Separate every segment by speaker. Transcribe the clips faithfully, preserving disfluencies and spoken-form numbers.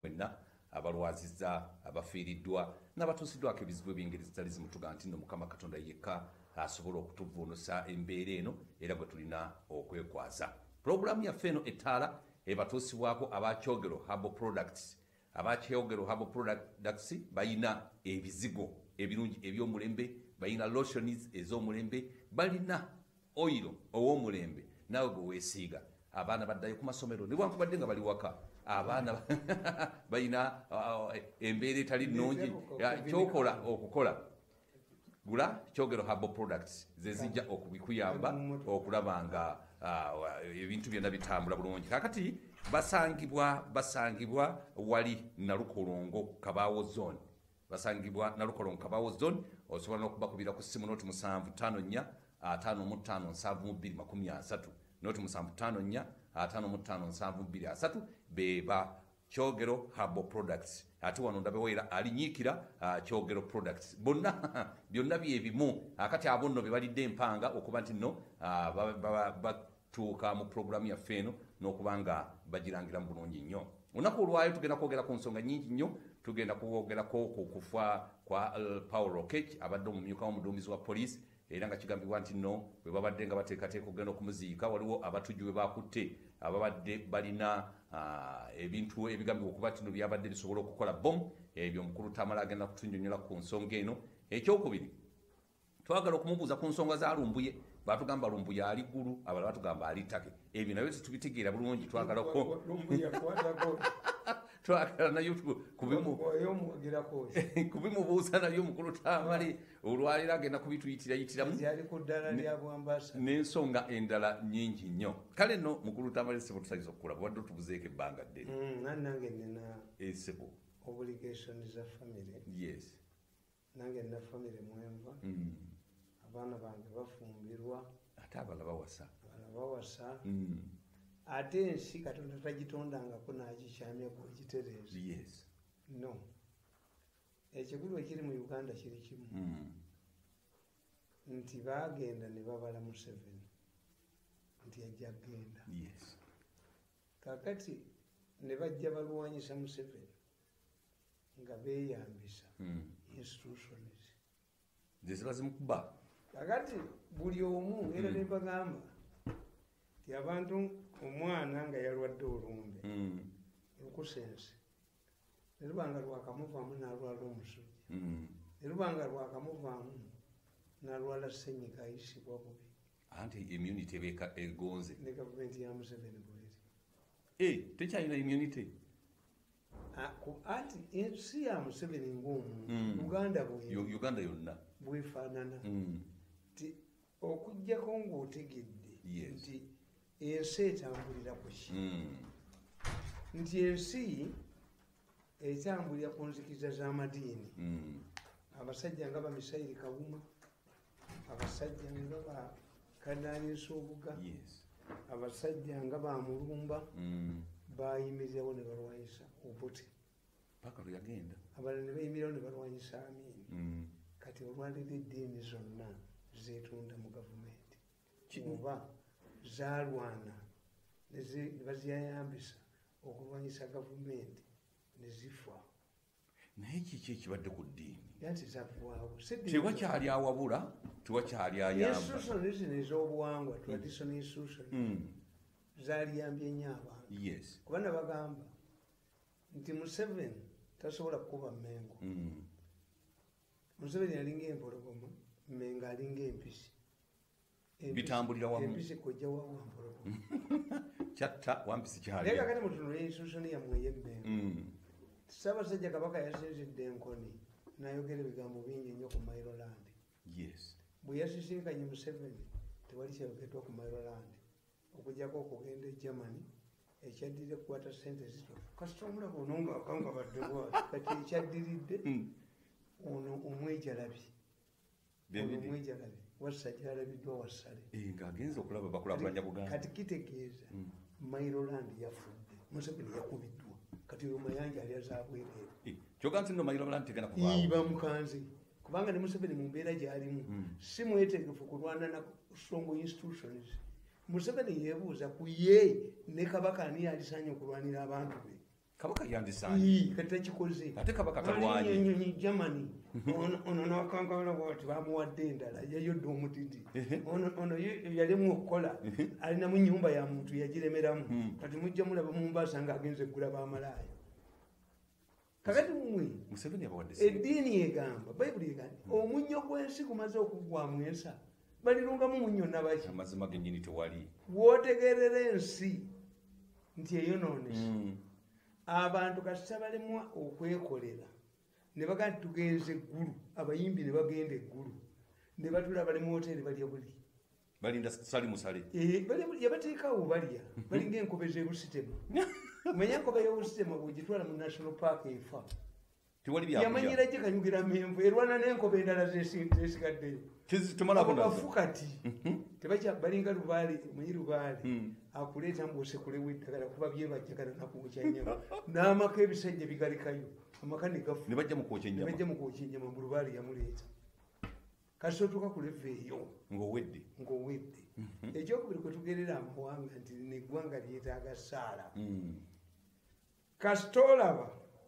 Speaker 1: wenna abalwazizza abafiiriddwa n'abatuusiddwako ebizibu eby'engeri zitali zimu tugaa nti nno Mukama Katonda yekka asobola okutuvuunusa embeera eno era gwe tulina okwekwaza. Pulogulaamu yaffe eno ettaala ebatuusibwako abakyogero Herbal Products. Abakyogero Herbal Products balina ebizigo ebirungi eby'omulembe, balina lotions ez'omulembe, balina oyiro ow'omulembe naawe gwe weesiiga. Abaana baddayo ku masomero newankubadde nga bali waka, abaana balina embeera etali nnungi, kyokola okukola gula Kyogero Herbal Products zezijja okubikuyamba okulaba nga ebintu byonna bitambula bulungi. Kakati basangibwa basangibwa wali Nalukolongo Kabaawo Zone, basangibwa Nalukolongo Kabaawo Zone. Osobola n'okubakubira ku ssimu noti musanvu ttaano nnya ataano mu ttaano nsanvu mu bbiri makumi asatu, noti musanvu ttaano nnya ataano mu ttaano nsanvu mu bbiri asatu. Beba Kyogero Herbal Products. Ate wano ndabeweera alinyiikira Kyogero Products. Bonna byonna byebimu. Akati abo nno be balidde empanga okuba nti nno batuuka mu pulogulaamu yaffe eno n'okuba nga bagirangira mu bulungi nnyo. Olunaku olwayo tugenda kwogera ku nsonga nnyingi nnyo. Tugenda kwogerako ku kufa kwa Paul Lokech abadde omumyuka w'omuduumizi wa poliisi, era nga kigambibwa nti nno bwe babadde nga bateekateeka okugenda okumuziika waliwo abatujju bwe bakutte ababadde balina ebintu ebigambibwa okuba nti nno byabadde bisobola okukola bomu. Ebyo omukulu Tamala agenda kutunnyonnyola ku nsonga eno. Ekyokubiri, twagala okumubuuza ku nsonga za Lumbuye. Batugamba Lumbuye ali ggulu, abalala batugamba ali ttake. Ebyo nabyo tubitegeera bulungi. Twagala ko twagala nayo kubimubuuza nayo omukulu Tamale olwaliro agenda kubituyitirayittiramu n'ensonga endala nnyingi nnyo. Kale nno mukulu Tamale ssebo tusaliza okukola bwadde otubuzeeko ebbanga ddene.
Speaker 2: Nange nina
Speaker 1: ensebo
Speaker 2: obligation za family.
Speaker 1: Yes.
Speaker 2: Nange nina family mwenva. Abaana bange bafumbirwa.
Speaker 1: Ate abala bawasa.
Speaker 2: Abala bawasa. Ate ensi Katonda tagitondangako n'agikyamyako ekitereeza.
Speaker 1: Yes.
Speaker 2: No. Ekikulu ekiri mu Uganda kiri kimu. Nti baagenda ne babala Museveni nti ajja kgenda.
Speaker 1: Yes.
Speaker 2: Kakati ne bajja balwanyisa Museveni nga beeyambisa institutions.
Speaker 1: Ziziba zimukuba.
Speaker 2: Kakati buli omu era ne bagamba nti abantu omwana nga yalwadde olumbe lukusense ne lubanga lwakamuvaamu n'alwala omusujja, ne lubanga lwakamuvaamu n'alwala ssenyiga ayisibwa bubi.
Speaker 1: Anti immunity ebeeka egonze.
Speaker 2: Ne gavumenti ya Museveni bweri.
Speaker 1: Eh, tekyalina immunity.
Speaker 2: Anti ensi ya Museveni ng'omuntu, Uganda bwe
Speaker 1: Uganda yonna
Speaker 2: bwefaanana. Nti okuggyako ng'otegedde nti ensi etambulira ku ki? Nti ensi etambulira ku nzikiza z'amadiini. Abasajja nga Bamisayiri Kawuma, abasajja nga ba Kadaani Nsuubuga, abasajja nga Bamulumba bayimirirawo ne balwanyisa Obote.
Speaker 1: Paka lwe yagenda.
Speaker 2: Abalala ne bayimirirawo ne balwanyisa Amin. Kati olwaliro eddiini zonna zeetunda mu gavumenti. Oba zaalwana ne baziyambisa okulwanyisa gavumenti ne zifa.
Speaker 1: Naye kiki ekibadde ku ddiini?
Speaker 2: Yanti zaggwawo.
Speaker 1: Tewakyali awabula, tewakyali ayamba.
Speaker 2: Institutions zino ez'obuwangwa, traditional institutions, zaaliyambye nnyo abantu.
Speaker 1: Yes.
Speaker 2: Kubanga bagamba nti Museveni tasobola kukuba Mmengo. Museveni alinga empologoma, Mmengo alinga empisi.
Speaker 1: Bitambulira wamu.
Speaker 2: Empisi kojja wa Wampologoma.
Speaker 1: Kyatta Wampisi kyali.
Speaker 2: Naye kakati mutunula institution yammwe ey'Emmengo. Ssaabasajja Kabaka yasinzidde Nkoni n'ayogera ebigambo bingi nnyo ku Mailoland.
Speaker 1: Yes.
Speaker 2: Bwe yasisinkanye Museveni tewali kyayogeddwa ku Mailoland okuggyako okugenda e Germany ekyaddirira okukwata ssente zito. Kasita omulaba ono ng'akanga badde bwati kati ekyaddiridde ono omwejalabi. Omwejalabi wassa gyalabiddwa wassale.
Speaker 1: Ng'agenza okulaba bakulaakulanya Buganda.
Speaker 2: Kati kitegeeza Mailoland yafudde. Museveni yakubiddwa. Kati oyo mayanja ali azaabwereere.
Speaker 1: Kyoga nti nno Mailoland tegenda kuvaawo.
Speaker 2: Ii bamukanze. Kubanga ne Museveni mu mbeera gy'alimu si mwetegefu kulwana na strong institutions. Museveni yeebuuza ku ye ne Kabaka ani alisaanye okulwanira abantu be.
Speaker 1: kabaka yandisanje
Speaker 2: kati takikoze
Speaker 1: ate kabaka talwanye
Speaker 2: Germany ono n'akankabala bwati bamuwadde endala yayodde omutiti ono yalimu okukola alina mu nyumba ya muntu yagiremeramu kati mujja mulaba Mombasa ng'agenze eggula b'amalaaya kakati mumwe eddiini egamba bayibuli egamba omunnyo gw'ensi gumaze okugwamu ensa balirungamu munnyo nabaki
Speaker 1: amazima gennyini tewali
Speaker 2: wootegerera ensi nti eyonoonese abantu kasita balemwa okwekolera ne baga nti tugenze eggulu abayimbi ne bagenda eggulu ne batula bali mu woteeri balya buli
Speaker 1: balinda sali musale
Speaker 2: yabateekawo balya balinga enkobe z'ebusitema manya enkobe y'obusitema bwegitwala mu national park efa yamanyira gye kanyugira menvu erwana n'enkobe endala zesigaddeyo bafu kati balinga lubaale omanyi lubaale akuleeta mbuosekulewo eddagala kuba byebajjagala nakwokya nyama n'amaka ebisajja bigalikayo amaka negafubajja mu kwokya ennyama mu lubaale yamuleeta kasi otuuka ku leva eyo
Speaker 1: ng'owedde
Speaker 2: ng'owedde ekyokubiri kwe tugerera amawanga nti neggwanga lyetaaga saala kasita olaba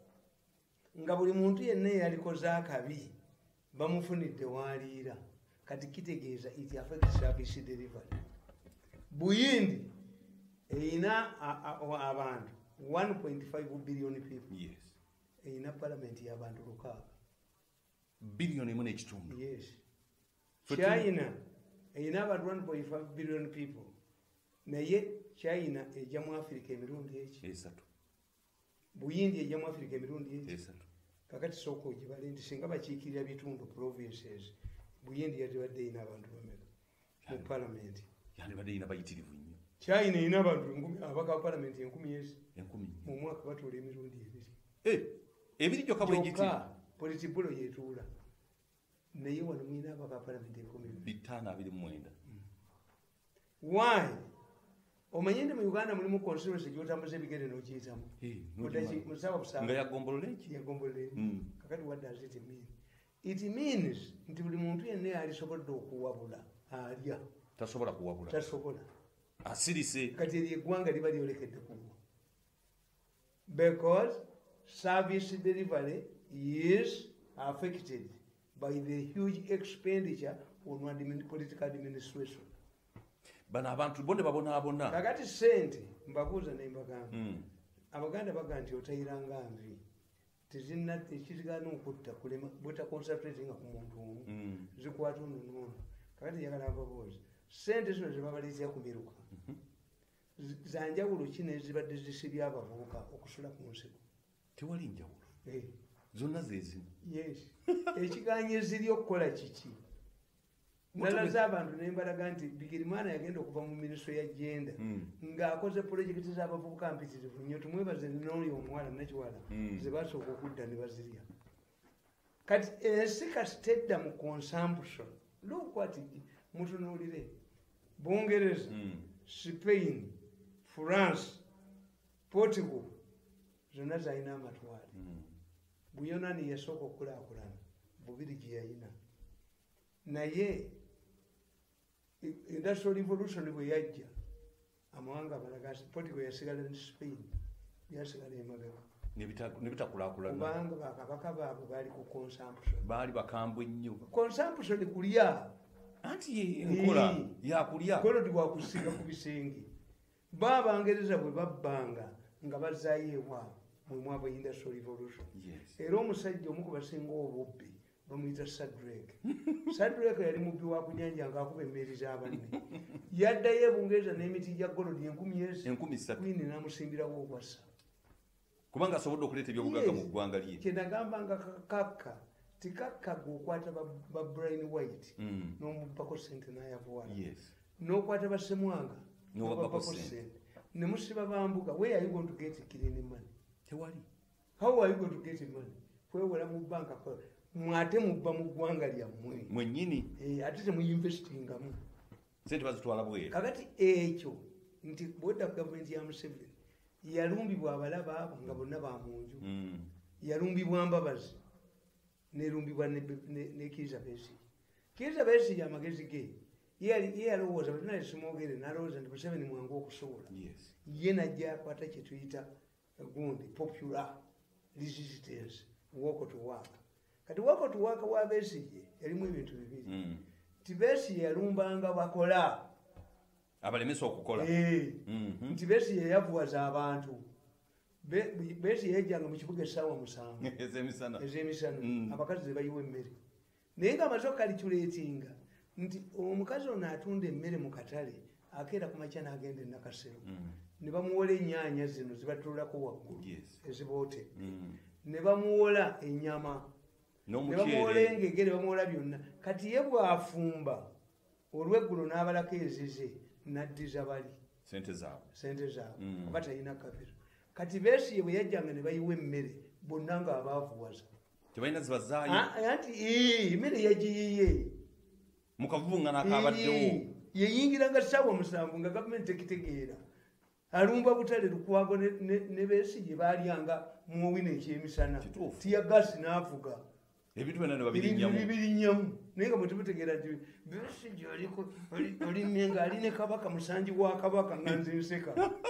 Speaker 2: nga buli muntu yenna eyalikoze akabi bamufunidde waliira kati kitegeeza it affects service delivery. Buyindi eyina abantu one point five billion people.
Speaker 1: Yes.
Speaker 2: Eyina parliament y'abantu lukaaga.
Speaker 1: Billion emu n'ekitundu.
Speaker 2: Yes. China eyina abantu one point five billion people. Naye China ejja mu Africa emirundi eki.
Speaker 1: Esatu.
Speaker 2: Buyindi ejja mu Africa emirundi eki.
Speaker 1: Esatu.
Speaker 2: Kakati soko gibale nti singa bakiikirira bitundu provinces. Buyindi yatibadde eyina abantu bameka mu parliament.
Speaker 1: Yandibadde eyina bayitirivu nnyo.
Speaker 2: China eyina abantu abaka parliament enkumi ezi.
Speaker 1: Enkumi.
Speaker 2: Mu mwaka batuula emirundi ebiri.
Speaker 1: Eh, ebiri gyokka bwe giti.
Speaker 2: Politibulo yetuula. Naye wano mwina abaka parliament enkumi
Speaker 1: bitaano abiri mu mwenda.
Speaker 2: Why? Omanye ndi mu Uganda mulimu constituency gyotambuza ebigere n'okiyitamu. Musawa busaba.
Speaker 1: Nga yagombolola eki?
Speaker 2: Yagombolola eki. Kakati what does it mean? It means nti buli muntu yenna alisobodde okuwabula alya.
Speaker 1: Tasobola kuwabula.
Speaker 2: Tasobola.
Speaker 1: Asirise.
Speaker 2: Kati eri eggwanga liba lyolekedde kuwa. Because service delivery is affected by the huge expenditure on political administration.
Speaker 1: Bana abantu bonde babonaabona.
Speaker 2: Kakati sente mbabuuza ne mbagamba. Mm. Abaganda baga nti otayiranga nvi. Tizina tekirigana okutta kulema bweta concentrating ku muntu omu. Mm. Zikwata ono n'ono. Kakati yagala mbabuuza. Sente zino zibabaleetera kumiruka. Mm-hmm. Zanjawulo ki nezibadde zisibya abavubuka okusula ku nsiko?
Speaker 1: Tewali njawulo.
Speaker 2: Eh.
Speaker 1: Zonna zezimu.
Speaker 2: Yes. Ekiganye ziri okukola kiki? Nalaze abantu nembalaga nti Bigirimana yagenda okuva mu ministry ya gender mm. ng'akoze projekiti z'abavubuka mpitirivu nnyo tumwebaze n'oyo omuwala nakiwala mm. ze basooka okudda ne bazirya. Kati ensi kasitedda mu consumption look what mutunuulire Bungereza mm. Spain, France, Portugal zonna zalina amatwale mm. Buyonani yasooka okukulaakulana Bubirigi yayina naye industrial revolution bwe yajja amawanga amalaga Portugal yasigala ne Spain yasigala emabega
Speaker 1: nebitakulaakulana
Speaker 2: kubanga bakabaka baabwe baali ku consumption
Speaker 1: baali bakambwe nnyo
Speaker 2: consumption kulya
Speaker 1: anti enkola yakulya
Speaker 2: kolodi wakusiga ku bisenge baabangereza bwe babbanga nga bazaayo ewaabwe mwe mwaba industrial revolution.
Speaker 1: Yes.
Speaker 2: Era omusajja omu ku basinga obubbi bamuyita Sadrek. Sadrek yali mubbi wa kunyanja ng'akuba emmeeri z'abanne. Yaddayo ebungereza n'emiti gya golodi enkumi ezi.
Speaker 1: Enkumi ssatu.
Speaker 2: Queen n'amusimbirawo okwassa.
Speaker 1: Kubanga asobodde okuleeta ebyobugagga mu ggwanga lye.
Speaker 2: Kye nagamba nga kakka tikakka g'okwata ba Brian White
Speaker 1: mm.
Speaker 2: n'omubbako ssente n'ayavuwala.
Speaker 1: Yes.
Speaker 2: N'okwata bassemwanga
Speaker 1: n'obabbako ssente.
Speaker 2: Ne musiba bambuga where are you going to get clean money?
Speaker 1: Tewali.
Speaker 2: How are you going to get money? Kwewera mu banka kwa mwate mubba mu ggwanga lyammwe
Speaker 1: mwennyini
Speaker 2: eh ate temuyinvestingamu
Speaker 1: sente bazitwala bweru.
Speaker 2: Kakati ekyo nti bwedda gavumenti ya Museveni yalumbibwa abalaba abo nga bonna ba munju mm. yalumbibwa Mbabazi nerumbibwa ne Kizza Besigye. Kizza Besigye amagezi ge ye yalowooza bati naye simwogere n'alowooza nti Museveni mwangu okusobola.
Speaker 1: Yes.
Speaker 2: Ye najja akwata kye tuyita gundi popular resistance walk to work kati walk to work wa Besigye yalimu ebintu bibiri
Speaker 1: mm.
Speaker 2: nti Besigye yalumbanga bakola
Speaker 1: abalemesa okukola
Speaker 2: eh
Speaker 1: mm-hmm.
Speaker 2: nti Besigye yavuwaza abantu Besigye yajjanga mu kibuga essaawa musanvu
Speaker 1: ezemisana
Speaker 2: ezemisana
Speaker 1: mm.
Speaker 2: abakazi zebayiwa emmere naye nga amaze okukalikyuleetinga nti omukazi ono atunda emmere mu katale akeera ku makya n'agenda e Nakasero
Speaker 1: mm.
Speaker 2: ne bamuwola ennyaanya zino zibatulako waggulu
Speaker 1: yes.
Speaker 2: eziboote
Speaker 1: mm.
Speaker 2: ne bamuwola ennyama ne bamuwola engege ne bamuwola byonna kati ye bw'afumba olweggulo n'abalako ezize n'addiza bali
Speaker 1: sente zaabwe
Speaker 2: sente zaabwe
Speaker 1: mm.
Speaker 2: kuba talina kapiro kati Besigye bwe yajjanga ne bayiwa emmere bonna ng'abaavuwaza
Speaker 1: tebalina zibazaayo
Speaker 2: anti emmere yagiyiye
Speaker 1: mukavuvungana akabaddewo
Speaker 2: yeyingiranga ssaawa musanvu nga gavumenti tekitegeera alumba butale Lukwago ne Besigye baalyanga muwina ekyemisana tiya gasi n'avuga
Speaker 1: ebintu byonna ne babirinyamu
Speaker 2: bibirinyamu naye nga bwetemutegeera nti Besigye olimye nga ali ne kabaka musanji wa kabaka nga nze nseka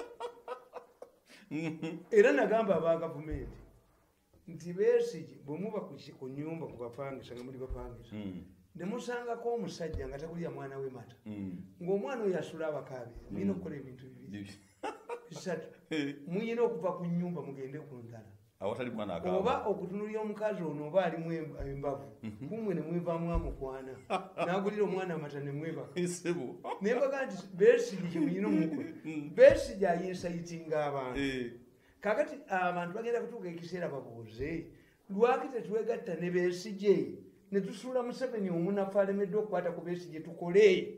Speaker 2: era nagamba aba gavumenti nti Besigye bwe muba ku nnyumba ku bapangisa nga muli bapangisa ne musangako omusajja nga takulya mwana we mata ng'omwana oyo asula abakaabiri muyina okukola ebintu bibiri bisatu muyina okuva ku nnyumba mugende ku ndala
Speaker 1: awatali mwana akaaba
Speaker 2: oba okutunulya omukazi ono oba alimu embavu kumwe ne mwevaamu amukwana n'agulira omwana amata ne mwebaka naye mbaga nti Besigye kye muyina omukola Besigye ayinsayitinga abantu kakati abantu bagenda kutuuka ekiseera babuuze lwaki tetwegatta ne Besigye ne tusuula Museveni omunafu alemedde okukwata ku Besigye tukole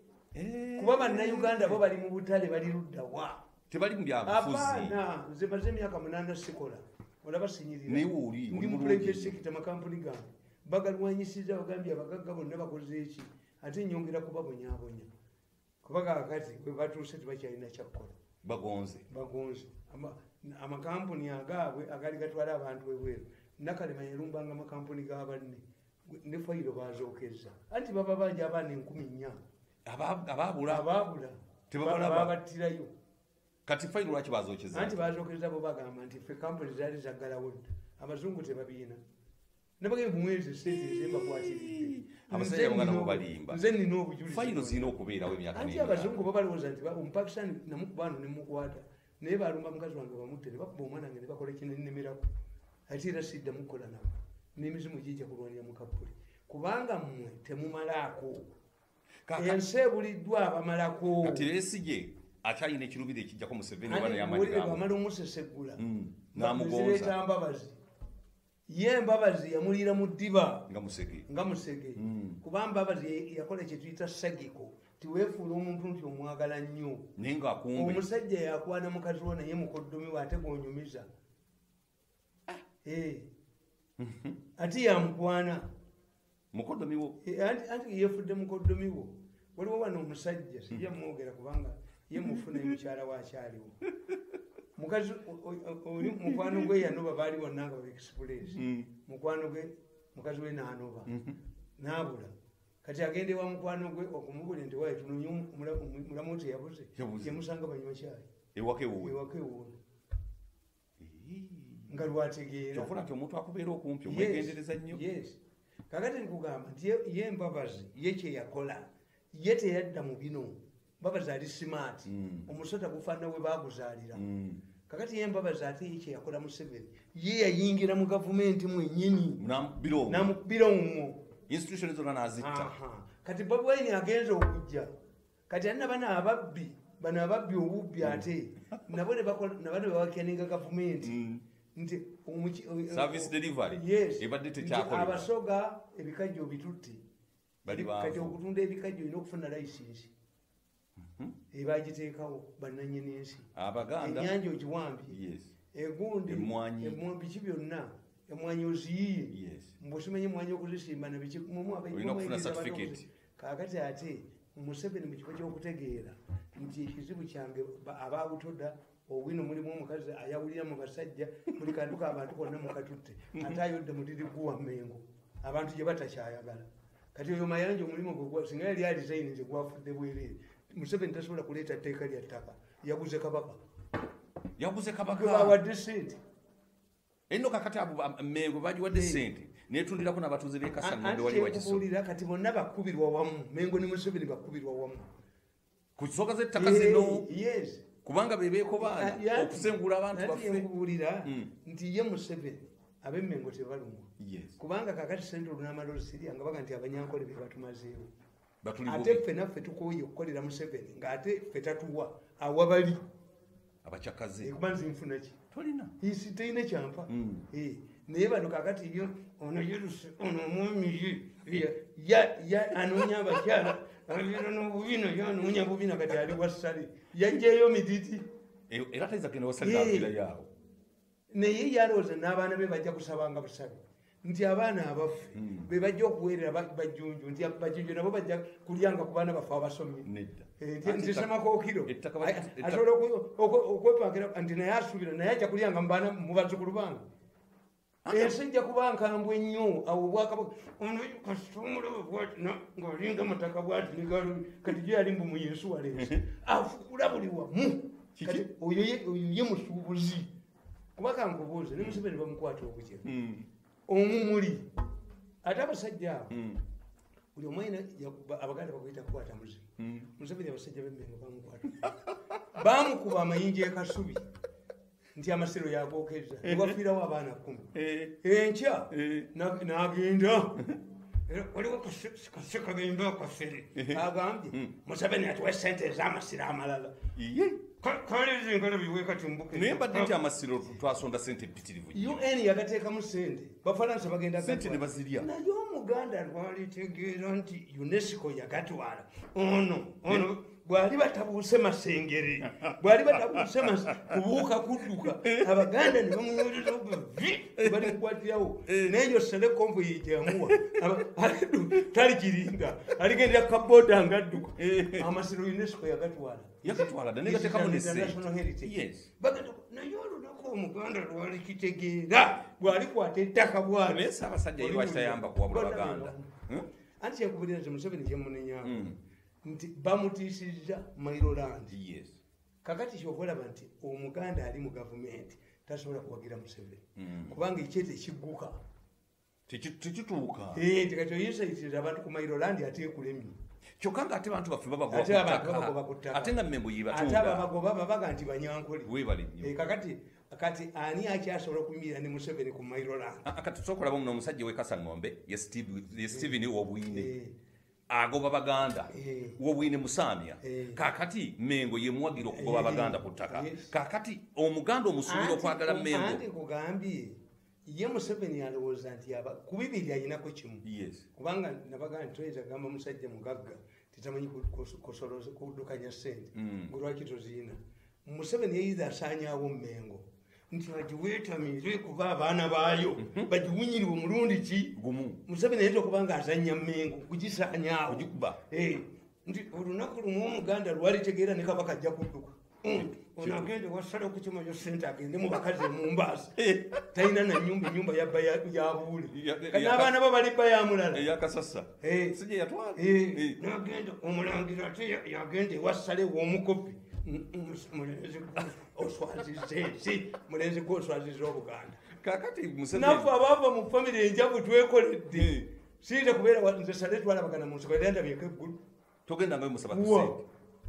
Speaker 2: kuba bannayuganda bo bali mu butale bali luddawa
Speaker 1: tebali mu byabufuzi
Speaker 2: apaana nze maze emyaka munaana sikola olaba sinyirira ndi mu private sector makampuni gange bagalwanyisiza bagambye abagagga bonna bakoze eki ate nyongera kubabonyabonya kuba kakati bwe batuuse tebakyalina kyakkola
Speaker 1: bagonze
Speaker 2: bagonze amakampuni agaabwe agali gatwala abantu ebweru Nakalema yalumbanga amakampuni g'abanne ne fayiro bazookezza anti baba banja abaana enkumi nnya
Speaker 1: abaabula
Speaker 2: abaabula babattirayo
Speaker 1: kati fayiro lwaki bazookeza
Speaker 2: anti bazookezza bo bagamba nti ffe kampuni zaali zaggalawo dda abazungu tebabiina nabagee bumwezi sente ezembakwatiridde
Speaker 1: abasajja bongana mubalimba
Speaker 2: nze nina obujulizi
Speaker 1: fayiro zirina okubeerawo emyaka
Speaker 2: anti abazungu babalowooza nti omupakisani namukubaano nemukwata naye balumba mukazi wange bamutte ne bakuba omwana wange ne bakola ekinenemerako ate era sidda mukola nabo n'emizimu gijja kulwanira mu kapuli kubanga mmwe temumalaako ensi ebuliddwa abamalako
Speaker 1: kati Besigye akyalina ekirubiro ekijjako Museveni bana yamanyiramwe
Speaker 2: bamala omuseseggula
Speaker 1: n'amugonza
Speaker 2: mbabazi ye Mbabazi yamulira mu ddiba
Speaker 1: nga musege
Speaker 2: nga musege kuba Mbabazi yakola kye tuyita sagiko tiweefuula omuntu nti omwagala nnyo
Speaker 1: naye ng'akumbe
Speaker 2: omusajja yakwana mukazi wo naye mukoddomi we ate gwonyumiza ati yamukwana
Speaker 1: mukoddomi wo
Speaker 2: anti yeefudde mukoddomi wo waliwo wano omusajja sijja mwogera kubanga ye mufuna mukyala wakyaliwo mukazi oli mukwano gwe yanoba baali bonna nga baexpress mukwano gwe mukazi we n'anoba n'abula kati agende wa mukwano gwe okumubulira nti waye tunonye mulamu ti yabuze yemusanga banywa cyayi
Speaker 1: ewake wuwe
Speaker 2: ewake wuwe nga lwategeera
Speaker 1: kyokula nti omuntu akubeera okumpi omwegendereza nnyo
Speaker 2: yes kakati nkugamba nti ye Mbabazi ye kye yakola ye teyadda mu bino Mbabazi ali smart omusota gufaana we baguzaalira kakati ye Mbabazi ate ye kye yakola Museveni ye yayingira mu gavumenti mwennyini namukubira omwo
Speaker 1: institution zonna nazitta
Speaker 2: kati Bobi Wine agenze okujja kati alina bana ababbi bano ababbi obubbi ate nabo ne bawakeninga gavumenti nti
Speaker 1: service delivery ebadde tekyakolebwa
Speaker 2: abasoga ebikajjo bitutte kati okutunda ebikajjo olina okufuna layisinsi ebagiteekawo bannannyini ensi
Speaker 1: abaganda
Speaker 2: ennyanja ogiwambye egundi biki byonna emwanyi oziyiye mbwosimanyi emwanyi okuzisimba kakati ate Museveni mu kifo ky'okutegeera nti ekizibu kyange ababutoda obwino mulimu omukazi ayawulira mu basajja buli kantu k'abantu konna mukatutte ate ayodde mudiri guwa Mengo abantu gye batakyayagala kati oyo mayanja omulimu gwe singa yali alizaini nze gwafudde bwereere Museveni tasobola kuleeta tteeka lya ttaka yaguze kabaka
Speaker 1: yaguze kabaka
Speaker 2: bawadde sente
Speaker 1: eno kakati abo Mengo bagiwadde sente netundirako n'abatuuze b'e Kasangombe wali
Speaker 2: wakisobolera kati bonna bakubirwa wamu Mengo ne Museveni bakubirwa wamu
Speaker 1: ku nsonga z'ettaka zino
Speaker 2: yes
Speaker 1: kubanga bebeeko baana okusengula abantu baffe
Speaker 2: nkubuulira nti ye Museveni abe Mengo tebalumwa kubanga kakati sente olunamala olusirya nga baga nti abanyankole be batumazeewo ate ffe naffe tukooye okukolera Museveni ng'ate ffe tatuwa awabali
Speaker 1: abakyakaze
Speaker 2: kuba nze nfuna ki
Speaker 1: tolina
Speaker 2: isi teine kyampa naye bano kakati yo ono yeruse ono omwami ye anoonya abakyala abira n'obubina yanoonya bubina kati ali wassale yajjayo mititi
Speaker 1: era taiza genda wasalira abira yaawo
Speaker 2: naye yalowooza n'abaana be bajja kusabanga busabe nti abaana abaffe be bajja okuweerera bajjunju nti bajjunju nabo bajja kulyanga ku baana baffe abasomye nti semakookiro asobola okwepangira nti naye asuubira naye ajja kulyanga mu bazzukulu bange ensi ejja kuba nkambwe nnyo awo obwakabaka ono kasitongole bwati ng'olinga mutaka bwati kati gye yali mbu muyensuwa lensi afukula buli wamu kati oyo ye musuubuzi kuba kankubuuze ne Museveni bamukwata obukye omumuli ate abasajja abo buli omu ayina abaganda bakuyita kukwata muzimu Museveni abasajja b'Emmengo bamukwata bamukuba amayinja ekasubi nti amasiro yagookeza newafiirawo abaana kumi enkya n'agenda waliwo kase kagenda akafere agambye Museveni atuwa sente ez'amasiro amalala kale zingalo biweka timbuke
Speaker 1: naye mbadde nti amasiro twasonda sente mpitirivu
Speaker 2: U N yagateekamu sente bafalansa bagenda
Speaker 1: sente ne bazirya
Speaker 2: naye omuganda lwalitegeera nti UNESCO yagatwala ono ono bwali batabuuse masengere bwali batabuuse kubuuka kudduka abaganda ne bamunyoleza vi bali kukwatirawo neyo sale kompo yejyamuwa tali kiringa aligendera kaboda nga adduka amasiro UNESCO yagatwala
Speaker 1: yagatwala danegateekamu ne sente
Speaker 2: naye olunaku omuganda lwali kitegeera bwali kwata ettaka bwali
Speaker 1: naye Ssaabasajja ye lwaki tayamba kuwabula baganda
Speaker 2: anti kyekubulira nti Museveni kyemunenyaako nti bamutiisizza Mailoland kakati kyokulaba nti omuganda ali mu gavumenti tasobola kuwagira Museveni kubanga ekyete kigguka
Speaker 1: tekituuka
Speaker 2: tikati oyinsaitiriza abantu ku Mailoland ate ekulemye
Speaker 1: kyokka nga ate bantu baffe babagoba ku ttaka ate nga Mengo yibatunda
Speaker 2: ate ababagoba babaga nti banyankole
Speaker 1: weebale nnyo
Speaker 2: kakati kati ani akyasobola okuyimirira ne Museveni ku Mailoland
Speaker 1: kati tusokolaba muno omusajja w'e Kasangombe ye Stephen Wobwine agoba baganda wobwine musamya kakati Mengo ye muwagira okugoba abaganda ku ttaka kakati omuganda omusuubira okwagala Mengo
Speaker 2: anti kugambye ye Museveni alowooza nti ku bibiri ayinako kimu kubanga nabaga nti toyinza kugamba musajja mugagga titamanyi kuddukanya ssente ngolwaki toziyina Museveni yeyiza asaanyaawo Mengo nti bagiweetamire kuba abaana baayo bagiwunyiriwe omulundi ki
Speaker 1: gumu
Speaker 2: Museveni ayinza okuba nga azannya Mengo kugisaanyaawo
Speaker 1: ogikuba
Speaker 2: nti olunaku lumu omuganda lwalitegeera ne kabaka ajja kudduka ono agende wasala okukimayo sente agende mu bakazi emumbaasa talina na nyumba enyumba yabba yabuule n'abaana bo balibba yamulala
Speaker 1: eyakasasa sijja yatwala
Speaker 2: n'agenda omulangira ate yagenda ewassale w'omukopi mulenzi oswaziza ensi mulenzi gw'oswaziza obuganda
Speaker 1: kakati
Speaker 2: naffe abaava mu famire enjavu twekoledde siyinza kubeera nze sale twalabagana mu nsoko era ndabyeko eggulu
Speaker 1: togenda ngayo musaba kusente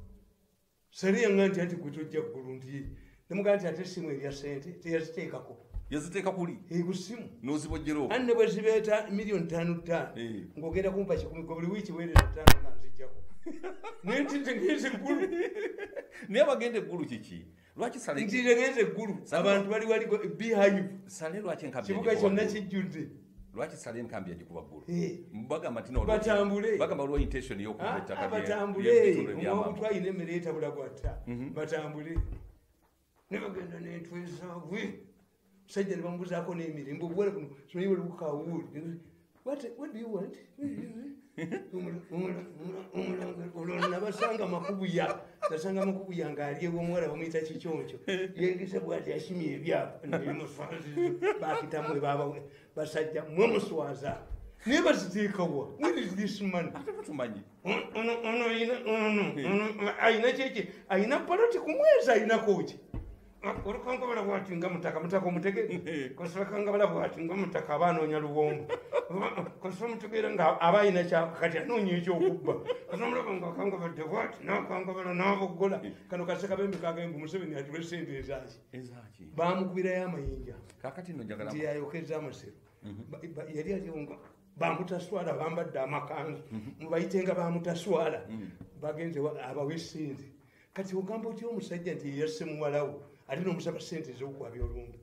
Speaker 2: sale yanga nti ati gwe tojja ggulu nti nemugaa nti ate essimu erya sente teyaziteekako
Speaker 1: yaziteeka kuli
Speaker 2: ku ssimu
Speaker 1: n'ozibojjero
Speaker 2: ani ne bwe zibeeta miliyoni ttaano ttaano ng'ogenda kumpa kikumi gwe buli wiiki weereza ttaano nga nzijjako naye nti ntegeeza eggulu
Speaker 1: naye abagenda eggulu kiki lwaki sale
Speaker 2: nti tegeeza eggulu abantu bali waliko beehive
Speaker 1: sale lwaki enkambi
Speaker 2: kibuga kyonna kijjudde
Speaker 1: lwaki sale enkambi yagikuba ggulu bagamba nti
Speaker 2: batambule
Speaker 1: bagamba waliwo intention y'okuba ettaka
Speaker 2: batambule omuntu ayina emmere etabula gwatta batambule ne bagenda n'entwezaabwe musajja ne bamubuzaako n'emirimbo obuwala buno simanyi bali kukawuuli what do you want olwo nabasanga makubuya nasanga makubuya ng'alyewo omuwala bamuyita kikyonco yengise bwati yashimye ebyapa nemuswazizo bakitamu baba basajja mwe muswaza naye baziteekawa where is this man ono ayina kyeki ayina paloti ku mwezi ayinako ki olukangabala bwati nga mutaka mutaka omutegere kosa kangabala bwati nga mutaka abanoonya luwombo kosa omutegeera nga aba ayina kati anoonya ekyokubba kosa omulaba nga akangabadde bwati nakangabala n'aboggola kano kase kabembe kagengu Museveni atiwe sente ezaki bamukubirayo amayinja nti yayokeza amasiro yali alionga bamutaswala bambadde amakanzu mubayite nga bamutaswala bagenze abawe sente kati ogamba otya omusajja nti yeyasse muwalawo ate n'omusaba sente ez'okukwabya olumbe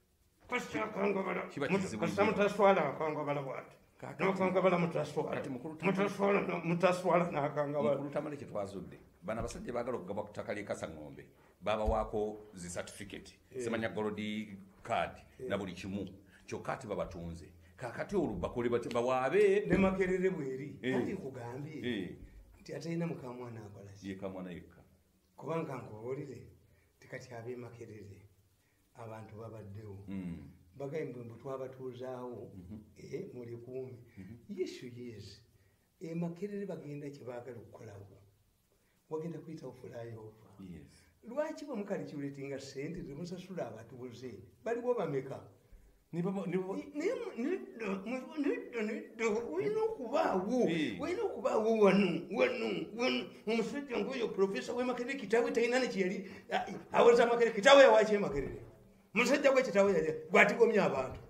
Speaker 2: kasa mutaswala akangabala bwati nakangabala mutaswala
Speaker 1: nakangabala kyetwazudde bano abasajja baagala okugaba ku ttaka ly'ekasa ng'ombe babawaako zi certificate semanya golodi card na buli kimu kyokka ati babatunze kakati olwo bakole bawaabe
Speaker 2: ne makerere bweri ati kugambye nti atalina mukamwana akola ki
Speaker 1: yekamwana yekka
Speaker 2: kubanga nkubuulire tikati ab'e Makerere abantu babaddewo bagambye mbu twabatuuzaawo muli kuumi yesu yesu e Makerere bagenda kye baagala okukolawo wagenda kuyitawo flyova lwaki bamukalikiuletinga sente zemusasula abatuuze baliwo bameka olina okubaawo olina okubaawo wano wano wano omusajja ngaoyo profesa w'Emakerere kitaawe talina nekyeyali awoza Makerere kitaawe yawaki e Makerere musajja gwe kitaawe yali gwatigomya abantu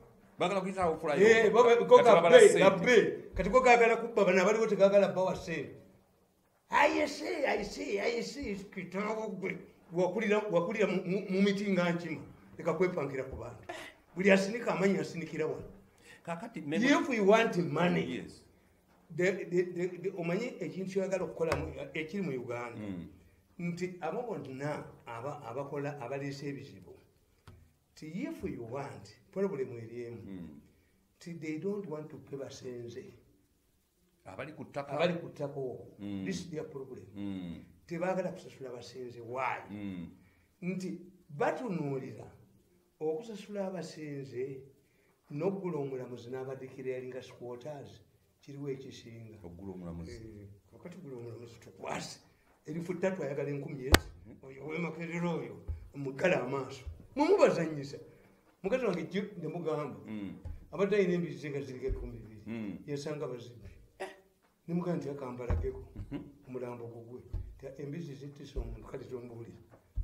Speaker 2: gabbe kati go gaagala kubba bano abaliwo tegagala bbawa sente ayese ayese ayese kitaawo gwe wakulira mu miti nga nkima leka kwepankira ku bantu buli asinika amanyi asinikira wano kakati if you want money yes omanyi ekintu kyoyagala okukola ekiri mu Uganda nti abo bonna abakola abaleesa ebizibu ti if you want problem eriemu ti they don't want to pay basenze
Speaker 1: abali ku ttaka
Speaker 2: abali ku ttaka okwo this is their problem tebaagala kusasula basenze why nti batunuulira okusasula abasenze n'oggula omulamuzi n'abadikira yalinga squatters kiriwo ekisinga
Speaker 1: oggula omulamuzi
Speaker 2: kakati gula omulamuzi tukwase erifu ttatu ayagala enkumi ezi oyo w'Emakerere oyo mugala amaaso mumubazanyisa mukazi wange ne mugamba abadde ayina embizi ze nga zirika ekkumi bibiri yasanga bazibbi ne mugamba nti akambalageko omulambo gugwe embizi zittisa omuntu kati tombuulira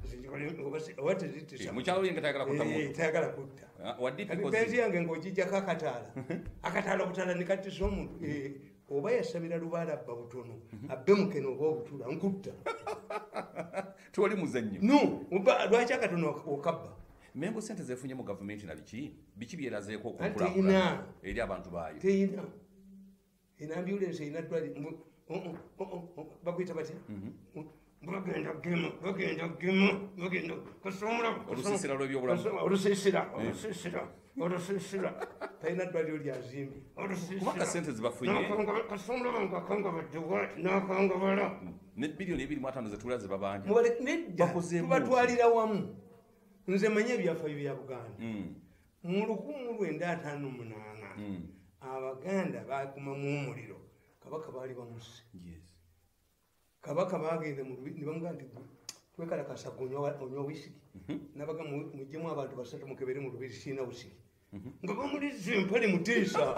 Speaker 2: tayagala kutta pensi yange ngaogijjako akataala akataala obutaala nekattisa omuntu oba yasabira lubaala abba butono abbe mukene oba obutula nkutta
Speaker 1: tewali muzannyo
Speaker 2: no lwaki akatono okabba
Speaker 1: membo sente zefunye mu gavumenti na biki biki byerazeeko okukulaakulana eri abantu baayo
Speaker 2: teyina ena ambulensi erina ddwali bakuyita batya bagenda gema bagenda gema bagenda kasomula
Speaker 1: olusisira lw'ebyobulamu
Speaker 2: olusisira olusisira olusisira talina ddwaliro lyazimbi
Speaker 1: kubanga sente zibafunye
Speaker 2: kasomula bange akangabadde bwati n'akangabala
Speaker 1: ne bilioni ebiri mu ataano zetuula ze babanja
Speaker 2: nedda tubatwalira wamu nze manye ebyafaayo bya Buganda mu lukumi lwenda ataano munaana abaganda bakuma mu omuliro kabaka baali bamuse kabaka bagenda ne bamugamba nti twekalakasa onywa wisiki nabaga mujjemu abantu basatu mukebere mu lubiri siina wisiki nga bamuliza empale mutiisa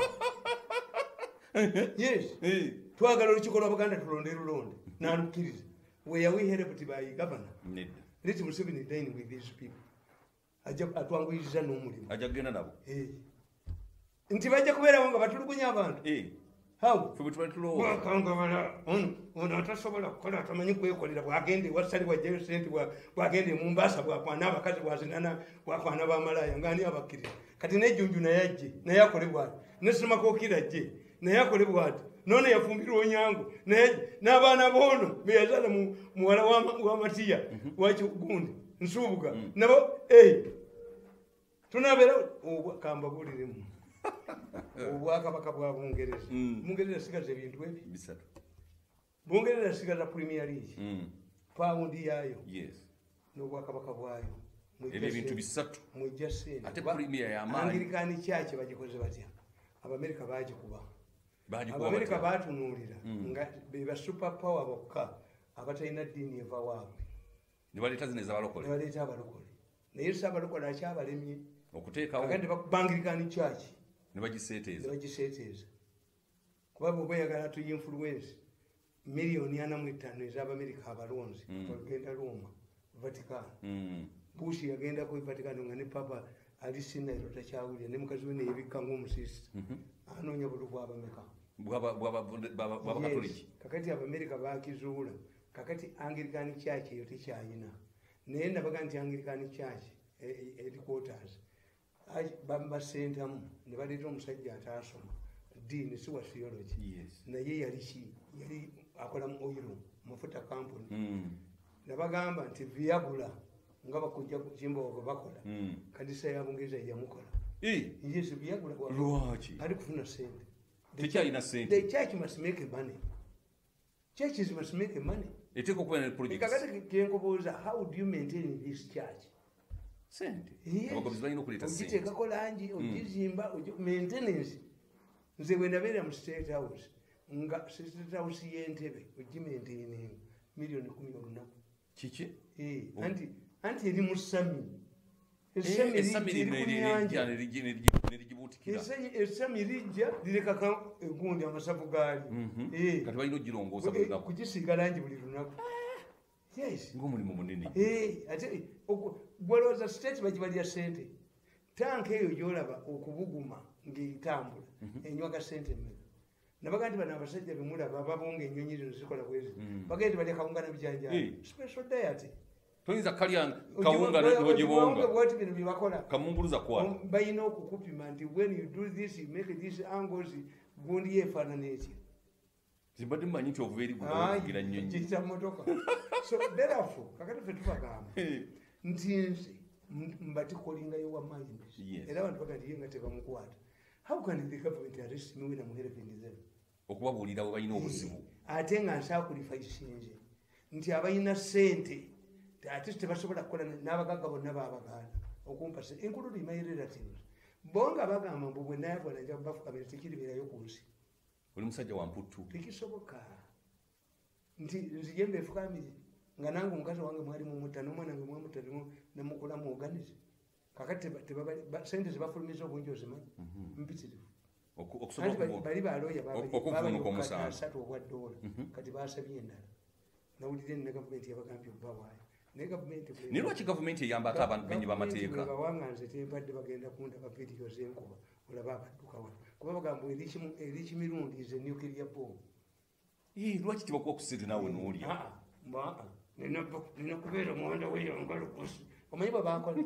Speaker 2: yes twagala olukiiko lwabaganda tulonde lulonde n'alukkiriza weyawiherebuti bayi gavana let Museveni dine with these people atwanguyiriza n'omulimu
Speaker 1: ajja kugenda nabo
Speaker 2: nti bajja kubeerawo nga batulugunya abantu
Speaker 1: wakangabala
Speaker 2: ono atasobola kukola atamanyi kwekolera bwagenda ewasali wajjayo sente bwagenda emumbasa bwakwana abakazi bwazinana bwakwana bamalaya ngaani abakkiriza kati nejjunju naye ajje naye akole bwati nesemakookira ajje naye akole bwati nono yafumbirwa onyango n'abaana boono beyazaala muwala wamatiya wakigundi nsuubuga nabo tunabeera kambabuliremu obwakabaka bwa Bungereza Bungereza sigaza ebintu ebi
Speaker 1: bisatu
Speaker 2: Bungereza sigaza Premier League paundi yaayo n'obwakabaka bwayo
Speaker 1: ebyo ebintu bisatu
Speaker 2: mujja sente
Speaker 1: ate Premier y'amaanyi
Speaker 2: Anglikani kyaki bagikoze batya Abamerika bagikuba Abamerika batunuulira nga beba super power bokka abatalina ddiini eva waabwe
Speaker 1: ne baleeta zino ez'abalokole
Speaker 2: ne baleeta abalokole naye Ssaabalokola akyabalemye
Speaker 1: okuteekawo
Speaker 2: kakati bakubangirikani church
Speaker 1: ne bagiseeteeza
Speaker 2: nebagiseeteeza kuba bwe bayagala tu influence miliyoni ana mu ttaano ez'Abamerika abalonzi bagenda Roma Vatican Bush yagendako Vatican nga ne Papa ali Sinairo takyawulira ne mukazi we neyebikka ng'omusisita anoonya bulu bw'Abameka
Speaker 1: bw'Abakatoliki
Speaker 2: kakati Abamerika bakizuula kakati Anglican Church eyo tekyayina naye nabaga nti Anglican Church headquarters bambasentamu ne baleeta omusajja ataasoma ddiini si wa theology naye yali ki yali akola mu oil mafuta company nabagamba nti Viagra nga bakujja kukimba oba bakola kanisa ya Bungereza yamukola yes Viagra
Speaker 1: lwaki
Speaker 2: ali kufuna sente
Speaker 1: tekyalina sente
Speaker 2: the church must make money churches must make money
Speaker 1: eteeka okuba ne project
Speaker 2: kakati kenkobuuza how do you maintain this church
Speaker 1: sente abagoberezi balina okuleeta sente
Speaker 2: ogiteekako langi ogizimba maintenance nze bwe nabeera mu State House nga State House y'Entebbe ogimaintaininga miliyoni kumi olunaku
Speaker 1: kiki
Speaker 2: anti anti eri mu Sami essami lijja lirekaka egundi amasavu gaali
Speaker 1: kati balina ogirongoosa
Speaker 2: kugisiiga langi buli lunaku
Speaker 1: ng'omulimu munene
Speaker 2: ate gwolowooza state bagibalya sente tanka eyo gyolaba okubuguma ng'etambula enywaga sente mmeka nabaga nti bano abasajja bemulaba ababonga ennyonyi zino zikola bwezi bagenda nti balya kawunga na bijanjaalo special diet
Speaker 1: toyinza kalya kawunga n'ogibonga
Speaker 2: bwati bino byebakola
Speaker 1: kamunguluza kwala
Speaker 2: balina okukupima nti when you do this you make this angles gundi yeefaanana etya
Speaker 1: zimbadde mumanyi nti ovuba eri gugira nnyonyi
Speaker 2: kiyita motoka so therefore kakati ffe tubagamba nti nze mbatikolingayo wa mind era abantu baga nti ye nga tebamukwata how can the government arrest me when I'm helping them
Speaker 1: okubabuulira bwe balina obuzibu
Speaker 2: ate nga nsaakulifaisinze nti abalina ssente ate tebasobola kukola n'abagagga bonna babagaana okumpa including my relatives bonga bagamba mbu bwe nayabona nja kubafukamira tekiribeerayo ku nsi
Speaker 1: oli musajja wa mputtu
Speaker 2: tekisoboka nti nzije mbefukamire nga nange omukazi wange mwali mumutta n'omwana wange mwamutta nemukula muoganize kakati sente zebafulumiza obungi ozimanyi mpitirivu bali balooya babaasatu obwa ddoola kati basabye endala nawulire ne gavumenti yabagambye okubawaayo
Speaker 1: naye lwaki gavumenti eyamba ate abamenyi b'amateeka
Speaker 2: bawanga nze tempadde bagenda kundaba vidiyo z'enkuba olaba abadduka wano kuba bagamba eri kimirundi ze nuclear bomb
Speaker 1: lwaki tibakuba kusente naawe n'olya
Speaker 2: nina kubeera muwanda weyangalokosi omanyi bwe bankola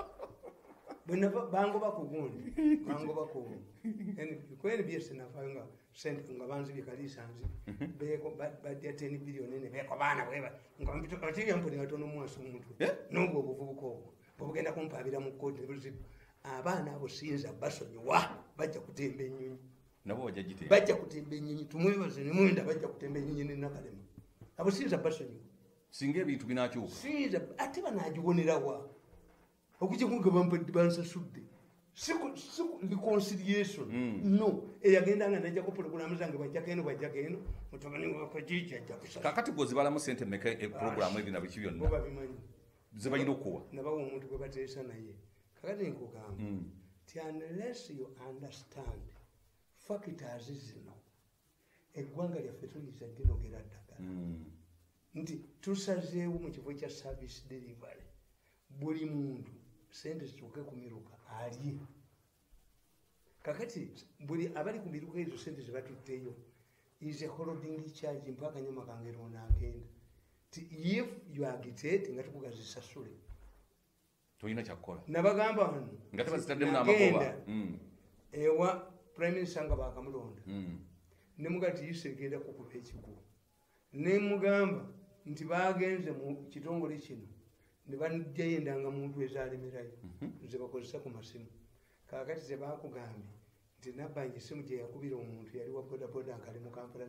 Speaker 2: bangoba ku gundi bangoba ku kweri byese navayo nga sente nga banzibye kaliisanzi badya ten biliyoni ne beeko baana bwebaatiyamponi katono omwasi omutwe n'obwo obuvubuka obwo bwebugenda kumpaabira mu kkooti nebuzibu abaana abo sinza basonyiwa bajja kutemba ennyonyi
Speaker 1: nabo bajja gite
Speaker 2: bajja kutemba ennyonyi tumwebaze nemwenda bajja kutemba ennyonyi nenakalema abo sinza basonyiwa
Speaker 1: singa ebintu binakyuka
Speaker 2: sinza ate banagibonerawa okujja bampadde bansasudde reconciliation no eyagenda nga najjako pulogulamu zange bajjako eno bajjako eno mutabani wakajiji ajja kusasa
Speaker 1: kakati gwozibalamu sente mmeka epulogulamu eri na biki byonna
Speaker 2: babimanyi
Speaker 1: zebalina okuwa
Speaker 2: nabawa omuntu gwe bateesa naye kakati nkugamba ti unless you understand factors zino eggwanga lyaffe tuliza dinogera ddagala nti tusazeewo mu kifo kya service delivery buli muntu sente zituuke ku miruka alye kakati buli abali ku miruka ezo sente zebatutteyo is a holding charge mpaka nyama kange rona agenda ti if you agitate nga tukugazisasule
Speaker 1: toyina kyakukola
Speaker 2: nabagamba wano
Speaker 1: nga tebazitaddemu n'amagoba
Speaker 2: ewa prime minister nga bakamulonda nemugati yise egenda kukuba ekigwo nemugamba nti bagenze mu kitongole kino ne banjjayo endangamuntu ezalemerayo ze bakozesa ku masimu kakati ze bakugambye nti nabanja esimu gye yakubira omuntu yali wa bodaboda nkali mu kampala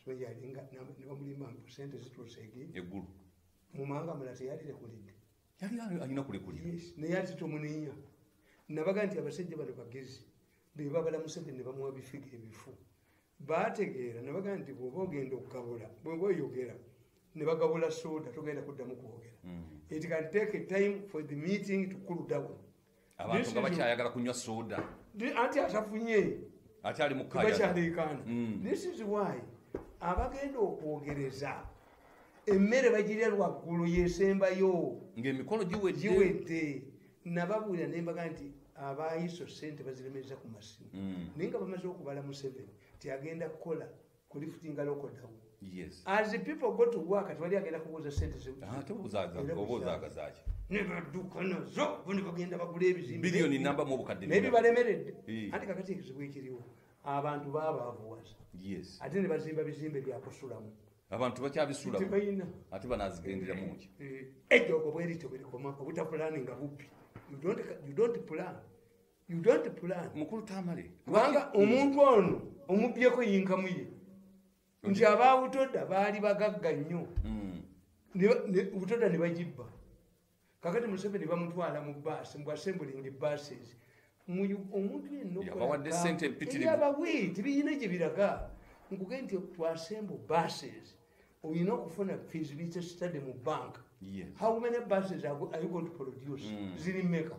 Speaker 2: ne bamulimba sente zituuse
Speaker 1: eggulu
Speaker 2: mu mawanga mala teyalirekulidde
Speaker 1: yali alina kulekulira
Speaker 2: naye ati tomuninya nabaga nti abasajja bano bagezi be babala Museveni ne bamuwa bifiga ebifu bategeera nabaga nti bw'oba ogenda okugabula bw'oba oyogera ne bagabula soda togenda kuddamu kwogera. It can take a time for the meeting to cool down.
Speaker 1: Abantu nga bakyayagala kunywa soda
Speaker 2: Anti atafunye
Speaker 1: akyali mu kaya
Speaker 2: bakyaleekaana. This is why abagenda okwogereza emmere bagirya lwaggulu yesembayo
Speaker 1: ng'emikolo giwedde
Speaker 2: giwedde nababuulira ne mbaga nti abayiso ssente baziremereza ku masimu naye nga bamaze okubala Museveni tiagenda kukola kulifutinga lokodawo.
Speaker 1: Yes.
Speaker 2: As the people go to work atwali agenda kubuuza ssente
Speaker 1: obozaagazaki
Speaker 2: ne badduka nazo bo ne bagenda bagula ebizimbe
Speaker 1: biliyoni namba mu obukadde
Speaker 2: naye bibalemeredde. Anti kakati ekizibu ekiriwo abantu baabaavuwaza ate ne bazimba bizimbe byakusulamu
Speaker 1: abantu bakyabisulamu
Speaker 2: tebalina
Speaker 1: ate banazigendera mungi
Speaker 2: ejjogo bwerito birikoma obutapulani nga bubbi. You don't, you don't plan. You don't plan.
Speaker 1: Mukulu tamale.
Speaker 2: Kubanga omuntu ono omubyeko yinkamu ye. Nti ababutoda baali bagagga nnyo. Butoda ne bagibba. Kakati Museveni bamutwala mu bus, mu assembling buses. Omuntu yenno
Speaker 1: yabawadde ssente empitirivu.
Speaker 2: Yabawe tebiyina gye biraga. Nkuge nti twasembo buses. Oyina okufuna feasibility study mu bank.
Speaker 1: Yes.
Speaker 2: How many buses are, are you going to produce? Mm. Ziri meka.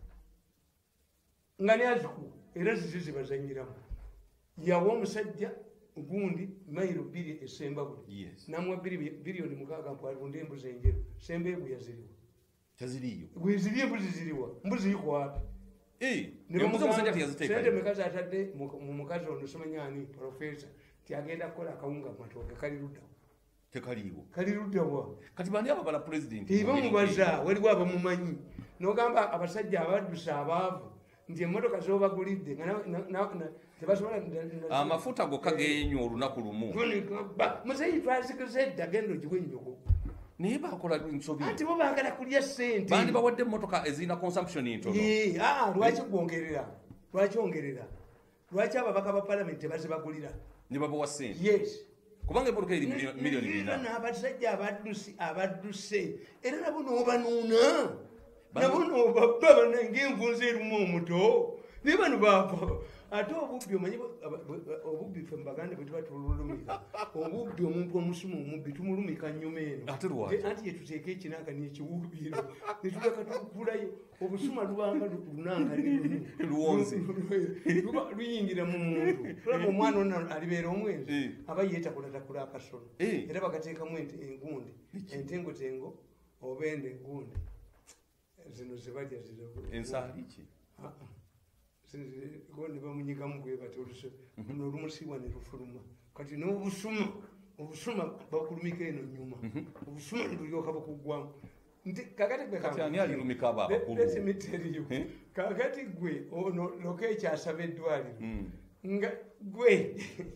Speaker 2: Ngani aziku era zizizi bazanyiramu. Yawo omusajja gundi mayiro biri esemba buli.
Speaker 1: Yes.
Speaker 2: Namwa biri biliyoni mukaga mpu alunde embuzi enjero. Sembe ebu yaziriwa.
Speaker 1: Taziriyo.
Speaker 2: Gweziriye embuzi ziriwa. Mbuzi yuko wapi?
Speaker 1: Eh, embuzi omusajja tiyaziteeka.
Speaker 2: Sente mekazi atadde mu mukazi ono somanyani professor tiagenda kola akawunga matoke kali ludda.
Speaker 1: Tekaliwo.
Speaker 2: Kali luddawa.
Speaker 1: Kati bani aba bala president.
Speaker 2: Ibo mubaza waliwo abamumanyi. Nogamba abasajja abaddusa abaavu nti emmotoka z'obagulidde tebasobola
Speaker 1: amafuta gokka geenywa olunaku lumu.
Speaker 2: Muzeyi twazikuza edda genda ogiwe ennyoko.
Speaker 1: Naye bakola nsobi.
Speaker 2: Ati bo baagala kulya ssente.
Speaker 1: Bandi bawadde emmotoka ezirina consumption ntono.
Speaker 2: Ah, lwaki gwongerera? Lwaki ongerera? Lwaki ababaka ba parliament tebazibagulira?
Speaker 1: Ne babawa ssente.
Speaker 2: Yes.
Speaker 1: Kubanga emmotoka eri miliyoni bina.
Speaker 2: N'abasajja abaddusi abadduse era nabo n'obanuuna. Nabo n'obabba ng'envunza erumu omuto. Ne bano baava. Ate obubbi omanyi obubbi ffe mu Baganda bwe tuba tululumika. Obubbi omuntu omusimu omubbi tumulumika nnyuma eno.
Speaker 1: Ate lwaki?
Speaker 2: Anti ye tuteeka ekinanga n'ekiwuubiro. Ne tuleka tukulayo obusuma lubanga lunanga
Speaker 1: luwonze.
Speaker 2: Luyingira mu muntu. Tulaba omwana ono alibeera omwenzi. Aba yeetakulatakula akasono. Era bagateekamu engundi. Entengotengo oba eno engundi. Zino zibalya zino.
Speaker 1: Ensaali ki?
Speaker 2: Gonde bamunyigamu gwe batoluse n'olumusiibwa ne lufuluma kati n'obusuma obusuma bakulumika eno nnyuma obusuma ne bulyoka bukuggwamu nti kakati gwe
Speaker 1: ani alirumika abo abakulu
Speaker 2: miteriyo kakati gwe ono loka ekyasaba eddwaliro nga gwe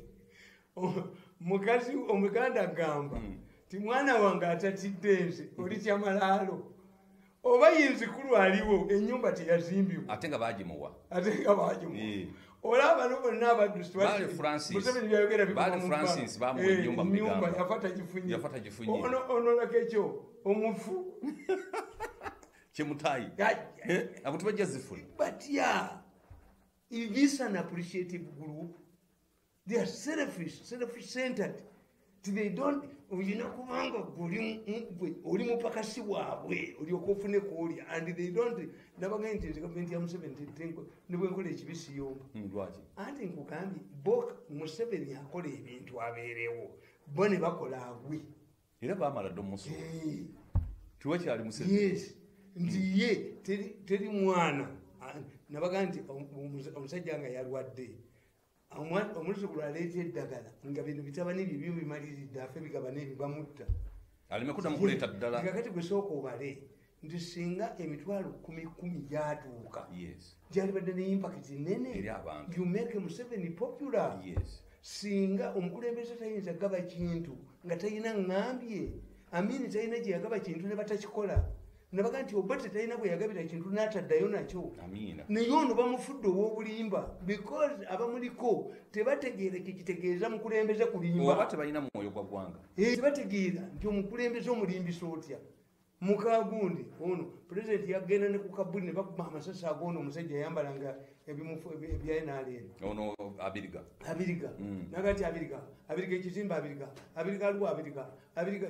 Speaker 2: mukazi omuganda agamba ti mwana wange atatidde nze oli kyamalaalo oba yinzikulu aliwo ennyumba teyazimbibwa
Speaker 1: ate nga baagimuwa
Speaker 2: ate nga baagimuwa olaba no bonna abaddusi
Speaker 1: Baale Francis bamuwa ennyumba mu
Speaker 2: ennyumba yafa tagifunye
Speaker 1: yafa tagifunye
Speaker 2: ono lako ekyo omufu
Speaker 1: kyemutayi abo tebajja zifuna
Speaker 2: but yeah this an appreciative group they are selfish self-centered they don't oyina kubanga guli oli mupakasi waabwe olyoka ofune kuolya and they don't nabagenda nti gavumenti ya Museveni nebwenkola ekibisi yomba anti nkugambye bo Museveni akola ebintu abeerewo bo ne bakola agwe
Speaker 1: era baamala dde omusomo tiwakyali Museveni
Speaker 2: yes nti ye teri mwana nabaga nti omusajja nga yalwadde omuluzzukulu aleeta eddagala nga bino bitabani bye byo bimaliridde afe bigabana ebyo bamutta
Speaker 1: alimekuddamu kuleeta ddala
Speaker 2: kakati gwe sooka obale nti singa emitwalo kumi kumi gyatuuka gyalibadde ne impact nene you make Museveni popular singa omukulembeze tayinza gaba kintu nga talina ngambye amini talina gye yagaba kintu ne batakikola nabaga nti oba tetalina bwe yagabira kintu n'ataddayo nakyo naye ono bamufudde ow'obulimba because abamuliko tebategeera kikitegeeza mukulembeze kulimba
Speaker 1: oba tebalina mwoyo gwa ggwanga
Speaker 2: tebategeera nti omukulembeze omulimbisa otya mukagundi ono pulezidenti yagenda ne ku kabuli ne bakuba amasasi agoono omusajja yayambalanga ebimufu ebya N R N
Speaker 1: ono abiriga
Speaker 2: abiriga nagati abiriga abiriga ekizimba abiriga abiriga aliwo abiriga abiriga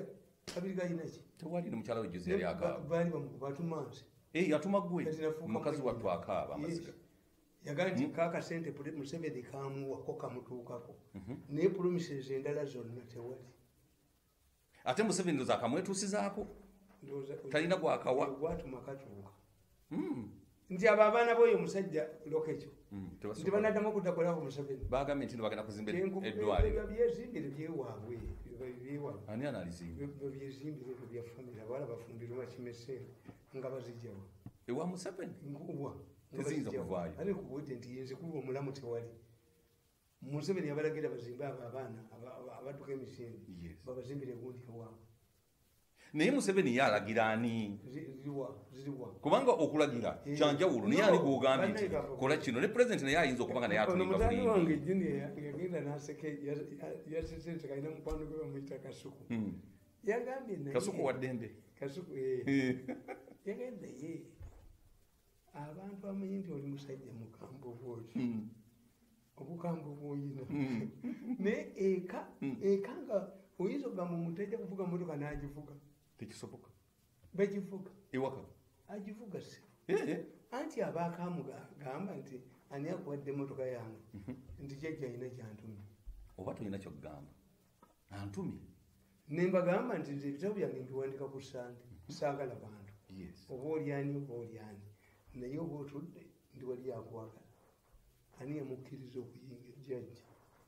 Speaker 2: kabiri kalina ki
Speaker 1: tewali ne mukyala we juzi yali akaaba
Speaker 2: baali batumansi
Speaker 1: yatuma gwe mukazi wattu akaaba amaziga
Speaker 2: yagaa nti kaakasente Museveni kamuwako kamutuukako naye promises endala zonna tewali
Speaker 1: ate Museveni ndoza akamwetuusizaako talina gwakawa
Speaker 2: gwatuma katuuka nti abo abaana boyo omusajja lokekyo nti banaddamu okuddakolako Museveni
Speaker 1: bagambye nti bagenda kuzimba eddwaliro
Speaker 2: byezimbire byewaabwe
Speaker 1: ani analizimba
Speaker 2: byezimbire ebyo bya famire abawala bafumbirwa kimesere nga bazijjawa
Speaker 1: ewa Museveni
Speaker 2: nkuwa
Speaker 1: teziyinza kuvaayo
Speaker 2: ale kubuudde nti yinza kuba omulamu tewali Museveni yabalagira bazimbe abo abaana abadduka emisinde babazimbire gundi ewaabwe
Speaker 1: naye Museveni yalagira ani kubanga okulagira kyanjawulo naye ali gwogambye nti kola kino ne president naye ayinza okuba nga naye atulinga
Speaker 2: bulimi wange junior yagenda naseke yasesente kalina mukwano gwe bamuyita Kasuku yagambye naye
Speaker 1: Kasuku waddembe
Speaker 2: Kasuku yagenda ye abantu bamanyi nti oli musajja mukambwe bwoti obukambwe bwoyina naye eka eka nga oyinza okugamba omuntu ajja kuvuga motoka n'agivuga
Speaker 1: tekisoboka
Speaker 2: bagivuga
Speaker 1: ewaka
Speaker 2: agivuga se anti abakamugamba nti ani akuwadde motoka yange nti jjajja alina kyantumye
Speaker 1: oba tolina kyokugamba antumye
Speaker 2: nembagamba nti nze ebitabo byange mbiwandika ku sande saagala bantu oba olyani oba olyani naye oba otudde ndi wali yakwagala ani yamukkiriza okuyinga jjajja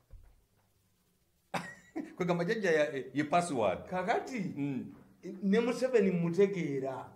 Speaker 1: kwegamba jjajja ye password
Speaker 2: kakati ne Museveni mutegeera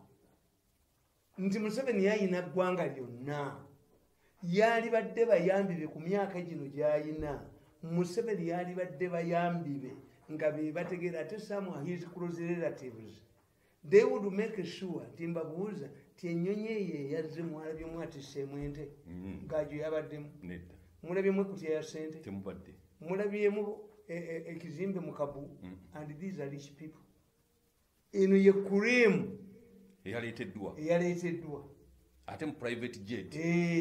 Speaker 2: nti Museveni yayina ggwanga lyonna yali badde bayambi be ku myaka gino gyayina Museveni yali badde bayambi be nga be bategeera ate some his close relatives they would make sure nti mbabuuza ti ennyonyi eyo eyazze mwalabyemu atisseemu ente ng'agyo yabaddemu mulabyemu ekutya ya sente mulabyemu ekizimbe mu Kabu and these are rich people eno ye cream
Speaker 1: eyaleeteddwa
Speaker 2: eyaleeteddwa
Speaker 1: ate mu private jet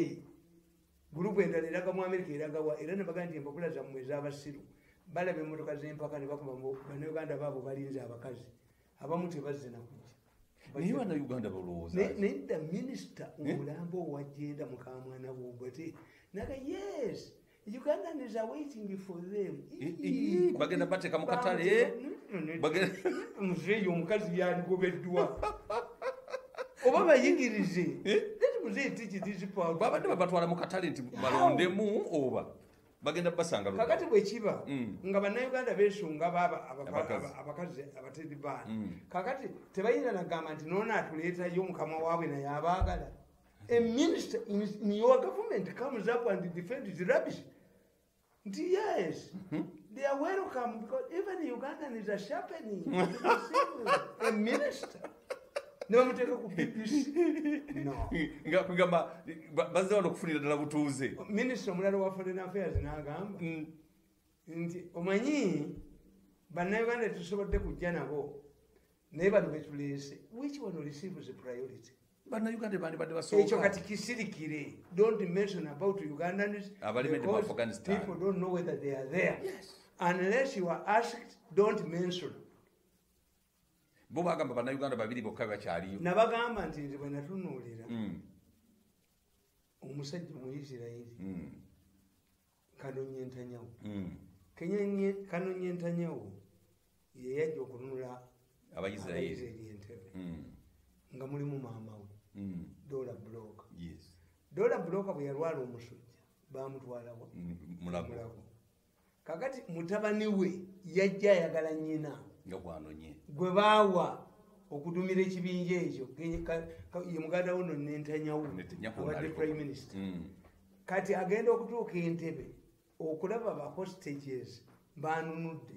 Speaker 2: gurupu endala eraga mu America eragawa era ne bagamba nti empapula zammwe ez'abasiru balaba emmotoka z'empaka ne bakuba bannayuganda baabo balinze abakazi abamu tebazze nakujja
Speaker 1: naye bannayuganda balowooza
Speaker 2: naye dda minisita omulambo owajjenda mukamwana bwobwete naga yes Ugandans are waiting for them
Speaker 1: bagenda bateeka mu katale
Speaker 2: muzeeyi omukazi yaligobeddwa oba bayigirize
Speaker 1: babadde babatwala mu katale nti balondemu oba bagenda basanga
Speaker 2: kakati bwe kiba nga bannayuganda beesunga baba abakazi abatedi baana kakati tebayinza nagamba nti noona atuleetayo mukama waabwe naye abaagala a minister in your government comes up and defends the rubbish nti yes they are welcome because even Ugandan is a sharpening a minister nebamuteeka ku B B C no
Speaker 1: nga kugamba bazze wano okufunira ddala butuuze
Speaker 2: minisita omulala wa foreign affairs n'agamba nti omanyi bannayuganda tetusobodde kujja nabo naye bano betuleese which one receives the priority
Speaker 1: bannayuganda bandi badde basooka
Speaker 2: ekyo kati kisirikire don't mention about Ugandans because people don't know whether they are there
Speaker 1: yes.
Speaker 2: unless you are asked don't mention
Speaker 1: bo bagamba bannayuganda babiri bokka bakyaliyo
Speaker 2: nabagamba nti nze bwe natunuulira omusajja mu Isirayiri Kanonye Ntanyawo Kanonye Ntanyawo ye yajja okununula Abayisirayiri entebe nga mulimu maama we Dola Bloka Dola Bloka bwe yalwala omusujja bamutwalawa mulago kakati mutabani we yajja ayagala nnyina gwe baawa okudumira ekibinja ekyo ye muganda wo Nonentanyawo abadde prime minister kati agenda okutuuka entebe okulaba ba hostages banunudde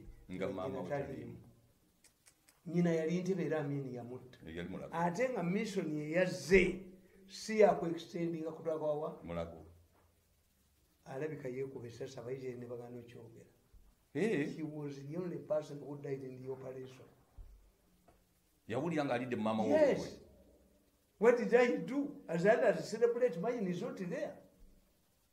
Speaker 2: nyina yali ntebe era Amini yamutta ate nga mission eyazze si yakuextendinga kutwaka wawa alabika yeekuba essasi Abayisirayiri ne bagana okyogera he was the only person who died in the operation
Speaker 1: yawulira nga alidde mama
Speaker 2: yes what did I do as others celebrate mine is not there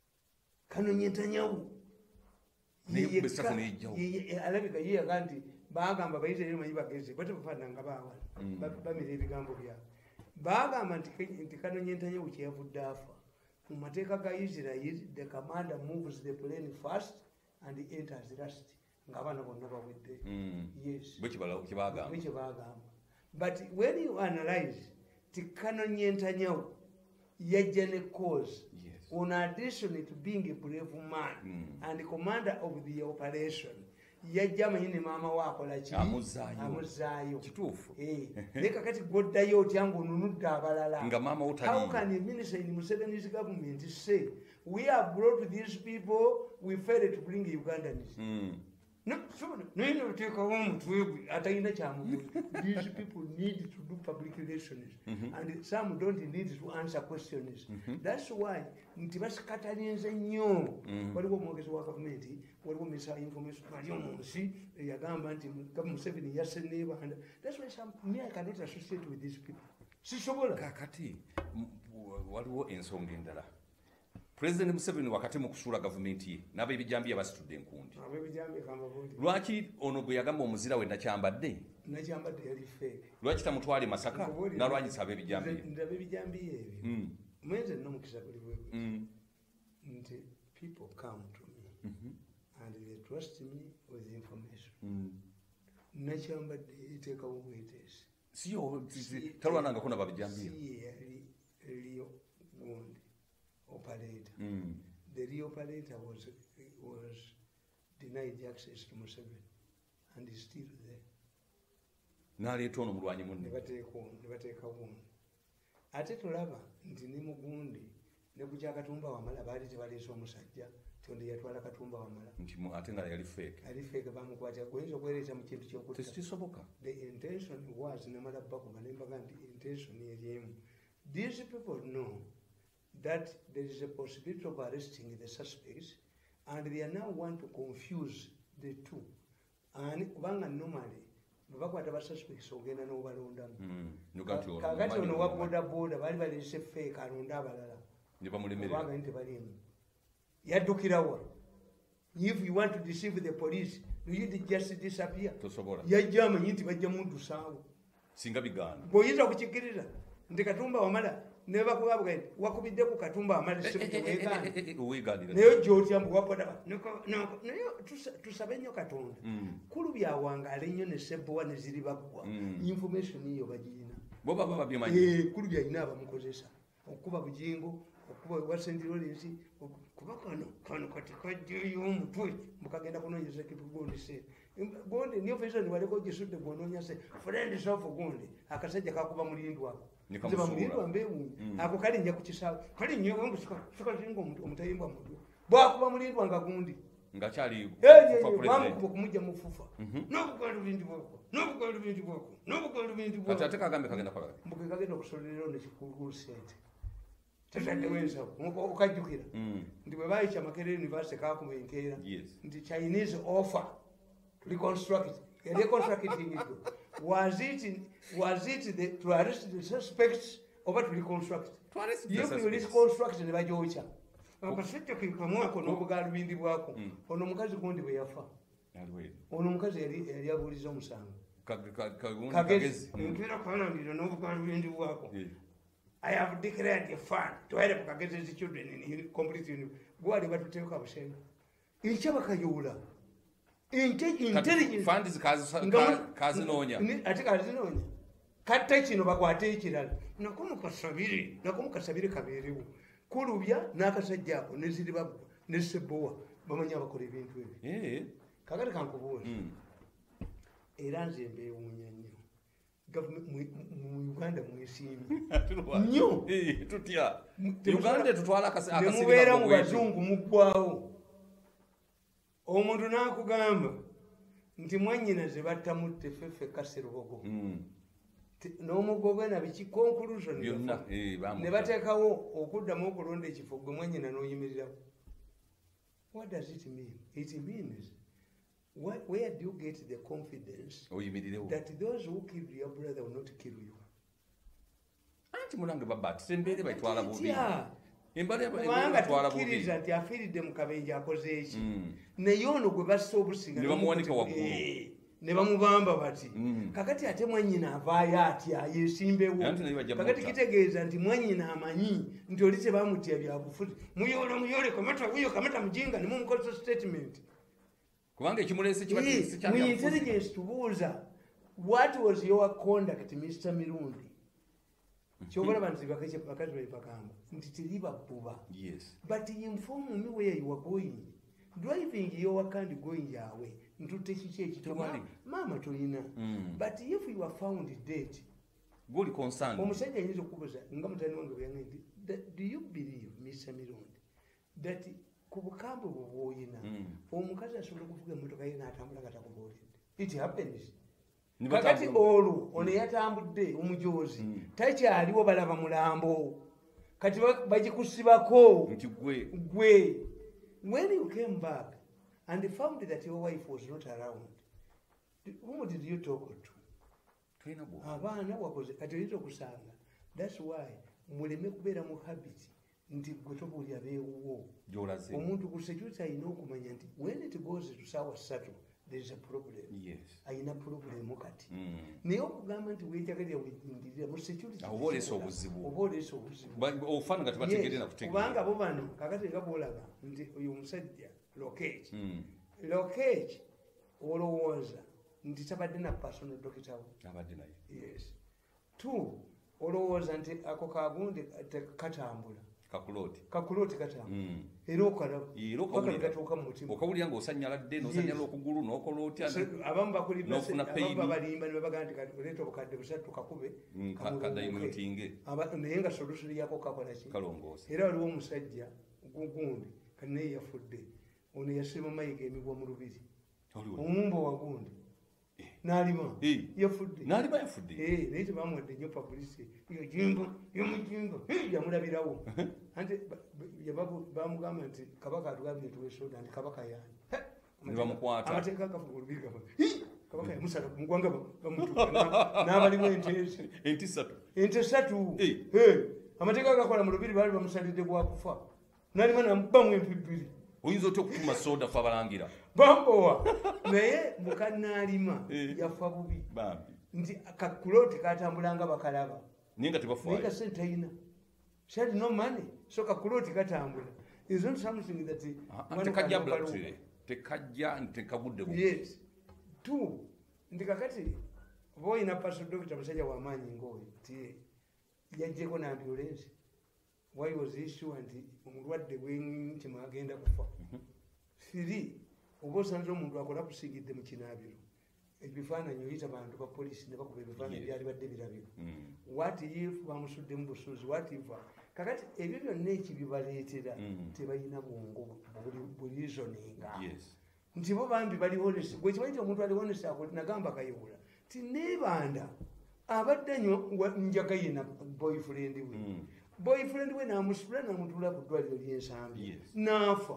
Speaker 2: Kanonye Ntanyawo alabika ye yaga nti bagamba bayite eri manyi bagezi batebafaananga baawa bamira ebigambo byabwe bagamba nti kanonyentanyewu kyeyavudde afa mu mateeka ga Israel the commander moves the plane first and enters last ng'abaana bonna bawedde yes bwekyebagamba but when you analyze ti kanonyentanyewu yajja ne cause on addition to being a brave man mm. and commander of the operation yajja amanyi ne maama waakola ki amuzaayo
Speaker 1: kituufu
Speaker 2: naye kakati goddayo otya ng'onunudde abalala
Speaker 1: nga maama wotali
Speaker 2: how can a minister in Museveni's government say we have brought these people we failed to bring Ugandans mm. no naye noteekawo omutwe gwe atalina kyamubuuza these people need to do public relations mm-hmm. and some don't need to answer questions mm-hmm. that's why nti basikatalinze nnyo waliwo omwogezi wa gavumenti waliwo minister information ali omu nsi yagamba nti Museveni yasse nebanda that's why some me I cannot associate with these people sisobola
Speaker 1: kakati waliwo ensonga endala President Museveni wakati mu kusuula gavumenti ye n'ab'ebijambiya basitudde enkundi lwaki ono gwe yagamba omuzira we nakyambadde
Speaker 2: nakyambadde yali fake
Speaker 1: lwaki tamutwale Masaka n'alwanyisa ab'ebijambiya
Speaker 2: ndaba ebijambiya ebyo mwenze nno mukisa buli bwe nti people come to me and they trust me with information nakyambadde iteekawo bweteesi
Speaker 1: siyo talwanangako n'ababijambiya
Speaker 2: yali eriyo gundi operator.
Speaker 1: Mm.
Speaker 2: The real operator was was denied access to Museveni, and he's still there.
Speaker 1: Naleeta ono mulwanyi munne.
Speaker 2: Ne bateeka wundi. Ate tulaba nti ne Mugundi ne ku kya Katumba Wamala baali tebaleese omusajja tonde yatwala Katumba Wamala.
Speaker 1: Nti ate nga yali fake.
Speaker 2: Yali fake bamukwatira gwenza okwereeta mu kintu ky'okutta.
Speaker 1: Tekisoboka.
Speaker 2: The intention was namala bakuba ne mbaga nti intention yerimu. These people know that there is a possibility of arresting the suspects and they now want to confuse the two. And kubanga normally babakwata ba suspects ogenda n'obalondamu. Kakati ono wa boda boda bali balese fake alonda abalala.
Speaker 1: Ne bamulemerera.
Speaker 2: Kubanga nti balimu. Yaddukirawa. If you want to deceive the police, do you just disappear?
Speaker 1: Tosobola.
Speaker 2: Yajja amanyi nti bajja muntu saawo.
Speaker 1: Singa biganda.
Speaker 2: Bw'oyinza okukikiriza nti Katumba Wamala neba kubabuga wakubidde ku Katumba Wamala
Speaker 1: uweganira
Speaker 2: nayo gyotya mbu wapoda nayo tusabe nnyo Katonda kulu byawangaala ennyo ne Ssebbowa ne ziri baggwa information iyo bagirina
Speaker 1: bo baba babyemanyi
Speaker 2: kulu byalina abamukozesa okuba bujingo okuba wa Saint Lawrence kuba kano kano kati kajjayo omutwe mukagenda kunoonyeza kitu Gondi se Gondi niyo feza ni waleko gisudde gwononya se friend sofu Gondi akasajja kakuba mulindwa nziba mulindwa mbewu ako kali nja kukisawo kali nnyo wangu sika sika zingo omutayimbwa mutwe bwakuba mulindwa nga Gondi
Speaker 1: ngakyali
Speaker 2: bamukuba kumujja mufufa n'obugalu bindi bwako n'obugalu bindi bwako n'obugalu bindi bwako
Speaker 1: kati ate kagambe kagenda kola
Speaker 2: mbuke kagenda okusolera ne kikulu sente tetadde wenza okajjukira nti bwe bayica Makerere University kakuba enkeera nti Chinese offer to reconstruct and reconstructing it was it was it the, to arrest the suspects over to reconstruct
Speaker 1: to arrest the
Speaker 2: if you reconstruct ne bajocha akasajja kikamwako n'obugalu bindi bwako ono mukazi Gondi bwe yafa ono mukazi yali yali abuliza omusango kagezi nkira kwanandira n'obugalu bindi bwako I have declared a fund to help Kageze's children in complete university. Go ahead, but to take up shame. In Chabakayula. Intelligence.
Speaker 1: Fund is Kazinonia.
Speaker 2: I think Kazinonia. Cut touching of Aquatic. Nakumu Kasabiri, Nakumu Kasabiri Kabiru. Kurubia, Nakasaja, Nesiba, Neseboa, Mamanya could have been to it.
Speaker 1: Eh?
Speaker 2: Kagakanko. Iran's in Beunion. Mu Uganda mwesiimi nnyo
Speaker 1: tutya Uganda tutwala akasiba
Speaker 2: mubeera mu bazungu muggwawo omuntu n'akugamba nti mwannyina ze battamutte ffeffe Kasserubogo n'omugogo na biki conclusion ne bateekawo okuddamu okulonda ekifo gwe mwannyina n'oyimirirawo. What does it mean? It means What, where do you get the confidence that those who killed your brother will not kill you?
Speaker 1: Anti munange baba tisembere bayitwala bubi. Embale
Speaker 2: bayitwala bubi. Kiriza nti afiridde mu kabenje akoze eki. Ne yono gwe basse obusinga.
Speaker 1: Ne bamuwanika waggulu.
Speaker 2: ne bamubamba bati kakati ate mwanyina avaayo atya yesimbewo kakati kitegeeza nti mwanyina amanyi nti oli tebamutya byabufuzi muyole muyole kamata wuyo kamata mujinga ne mumukozesa statement
Speaker 1: kubanga ekimulese kiba
Speaker 2: mu intelligence tubuuza what was your conduct Mister Mirundi kyobalaba nti bakazi baipakamba nti tiriba buba
Speaker 1: yes
Speaker 2: but inform me where you are going driving your kind going away ntute kiki ekitoma mama toyina
Speaker 1: mm.
Speaker 2: but if you are found dead
Speaker 1: goli concern
Speaker 2: omusajja yinza okubuza nga mutani wange byange do you believe Mister Mirundi that kubukambo bwoyina
Speaker 1: mm.
Speaker 2: omukazi asobola kuvuga emmotoka ye n'atambula katakubuulidde it happens kakati olwo ono yatambudde omujozi
Speaker 1: mm.
Speaker 2: takyaliwo balaba mulambo kati bagikusibako
Speaker 1: nti gwe
Speaker 2: gwe when you came back and found that your wife was not around whom did you talk to
Speaker 1: twina bo
Speaker 2: abaana wakoze kati oyinza okusanga that's why muleme kubeera mu habit nti gwe tobuulya beewuwo
Speaker 1: gyolaze
Speaker 2: omuntu ku security alina okumanya nti when it goes to sawa ssatu there is a problem
Speaker 1: yes
Speaker 2: ayina problem kati
Speaker 1: mm.
Speaker 2: naye okugamba nti wejagalira wejindirira mu security
Speaker 1: oba oleesa obuzibu
Speaker 2: oba oleesa obuzibu
Speaker 1: ofana nga tebategere na kutegera
Speaker 2: kubanga bo bano kakati nga boolaba nti oyo omusajja Lokech
Speaker 1: mm.
Speaker 2: Lokech olowooza nti tabadde na personal doctor we
Speaker 1: abadde naye
Speaker 2: yes two olowooza nti ako kagundi katambula
Speaker 1: kakuloti
Speaker 2: kakuloti katambula
Speaker 1: mm.
Speaker 2: era okalaba
Speaker 1: era okawulira
Speaker 2: gatuuka mu mutima
Speaker 1: okawulira ng'osanyala dde n'osanyala okugulu n'okola otya
Speaker 2: abamu bakulibwa
Speaker 1: n'ofuna pain
Speaker 2: balimba ne babaga nti leeta obukadde busatu tukakube
Speaker 1: kadayimutinge
Speaker 2: naye nga solusuli yako kakola ki
Speaker 1: kalongoosa
Speaker 2: era waliwo omusajja gundi kati naye yafudde ono yasima mayiga emigwa mu lubiri omumbo wagundi n'alima yafudde
Speaker 1: n'alima yafudde
Speaker 2: naye tebamuwadde nnyo publicity yo jimbo yomujimbo yamulabirawo anti bamugamba nti kabaka atugambye tuwesoda nti kabaka yani
Speaker 1: nebamukwata
Speaker 2: amateeka gafuga olubiri gafa kabaka yamusala ku mugwanga bamutuka n'abalimu ente
Speaker 1: enti ssatu
Speaker 2: ente ssatu amateeka gakola mu lubiri baali bamusalidde gwakufa n'alima namubamu empi bbiri
Speaker 1: oyinza otya okutuma soda fe abalangira
Speaker 2: bambowa naye mukanaalima yafa bubi nti kakuloti katambulanga bakalaba
Speaker 1: naye nga tebafaayo
Speaker 2: sente talina shali no money so kakuloti katambula is not something that
Speaker 1: tekajja blatire tekajja ntekagudde
Speaker 2: yes two ndi kakati boyina paso doctor musajja w'amaanyi ng'oyo ti yajjeko na ambulance why was he sure nti omulwadde bwentima agenda kufa three oba osanze omuntu akola kusigidde mu kinaabiro ebifaananyi oyita bantu ba polisi ne bakuba ebifaananyi byali badde birabika what if bamusudde mu busuuzi what if kakati ebyo byonna ekibibaleetera tebalina bwongo bulizoninga nti bo bambi bali honest gwe kimanyi omuntu ali honest nagamba kayobola ti neebanda abadde nnyo njaga ye na boyfriend we boyfriend we namusula namutula ku ddwaliro ly'ensambi naafa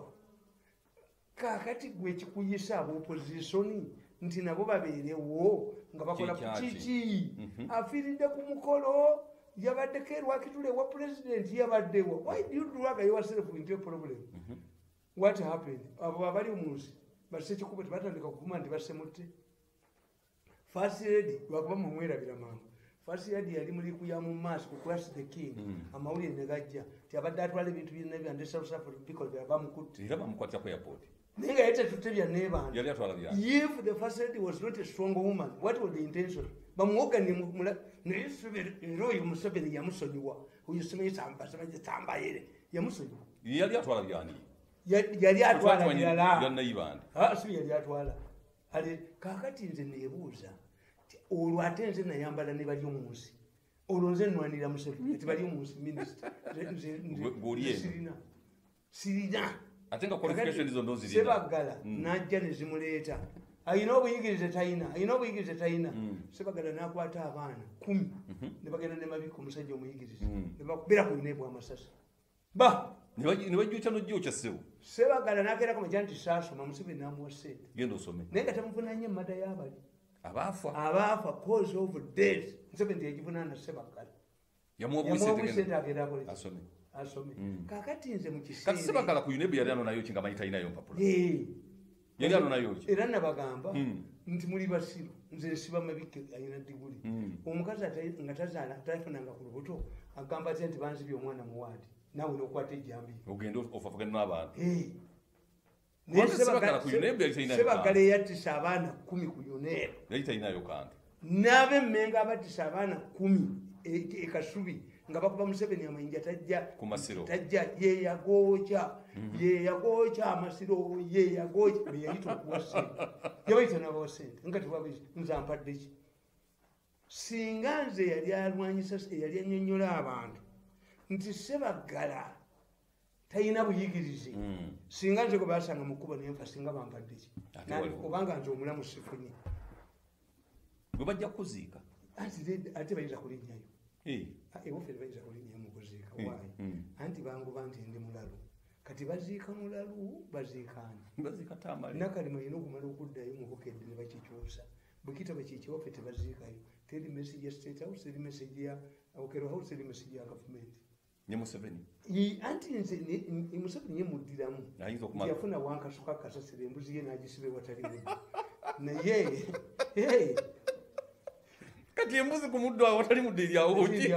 Speaker 2: kakati gwe kikuyisa abopozitioni nti nabo babeerewo nga bakola ku kiki afiiridde ku mukolo yabaddeko erwakitule wa president yabaddewo why do you drag yourself into a problem what happened abo abali omunsi basse kikubo tebatandika kuvuma nti bassemutte first lady lwakuba mumwerabira mangu first lady yali muliku ya mu maaso ku class the king amawulire ne gajja ti abadde atwala ebintu byonna byande South Africa because bamukutte
Speaker 1: era bamukwatira ku airport
Speaker 2: naye nga yete tutte bya neebanda
Speaker 1: yali atwala bya
Speaker 2: if the first lady was not a strong woman what was the intention bamuwoganye naye era oyo Museveni yamusonyiwa oyo simanyi sambayere yamusonyiwa
Speaker 1: yali atwala byani
Speaker 2: yali atwala byala
Speaker 1: byanaibanda
Speaker 2: si yali atwala ale kakati nze neebuuza olwo ate nze nayambala ne bali omunsi olwo nze nnwanira Museveni ti bali omunsi minisita sirina sirina
Speaker 1: ate nga qualification izo ndo zirina
Speaker 2: Sebagala najja ne zimuleeta ayina obuyigirize tayina ayina obuyigirize tayina Sebagala n'akwata abaana kumi ne bagenda ne mabika omusajja omuyigirize ne bakubira ku neebwa amasasi ba
Speaker 1: ne bajjuuca n'ojjuuca ssebo
Speaker 2: Sebagala n'akeerako majja nti saasoma Museveni n'amuwa ssente
Speaker 1: genda osome
Speaker 2: naye nga tamuvunanye emmada y'abali
Speaker 1: abaafa
Speaker 2: abaafa cause of death Museveni yagivunaana Sebagala
Speaker 1: yamuwa
Speaker 2: ssente ageerako
Speaker 1: asome
Speaker 2: asome kakati nze mu kiseera
Speaker 1: kati Sebagala ku U N E B yali ano nayo kinga manyi talinayo mpapula yali anonayo ki
Speaker 2: era nabagamba nti muli basiru nze nsiba mabike ayina diguli omukazi nga tazaala tafunanga ku lubuto agamba ati nti banzibye omwana muwaadi naawe nokwata ejjambi
Speaker 1: ogenda ofafugana n'abantu
Speaker 2: sebagala eyatisa abaana kumi ku yuneero
Speaker 1: yali talinayo kantu
Speaker 2: n'abemmenga abatisa abaana kumi ekasubi nga bakuba Museveni amayinja tajja tajja yeyagooca yeyagooca amasiro yeyagooca beyayita okuwa sente yabayita n'abawa sente nga tebabisi nzampadde ki singa nze yali alwanyisa eyali annyonnyola abantu nti Sebagala talina buyigirize singa nze gwe basanga mu kkubo nenfa singa bampadde ki obanga nze omulamu sifunye
Speaker 1: bwe bajja kuziika
Speaker 2: ate bayinza kulinnyayo ewaffe tebayinza kulinnyayo mu kuziika waayo anti banguba nti ndi mulalu kati baziika mulalu baziikaani nakalima yina okumala okuddayo mu bukedde ne bakikyusa bwe kitaba kikiwaffe tebaziikayo teri message ya state house teri message ya okero house teri message ya gavumenti
Speaker 1: ne Museveni
Speaker 2: anti nze Museveni yemuddiramu yafuna wankasuka kasasira embuzi ye n'agisiba ewatali muddo naye
Speaker 1: kati embuzi ku muddo awatali muddo eryawo oti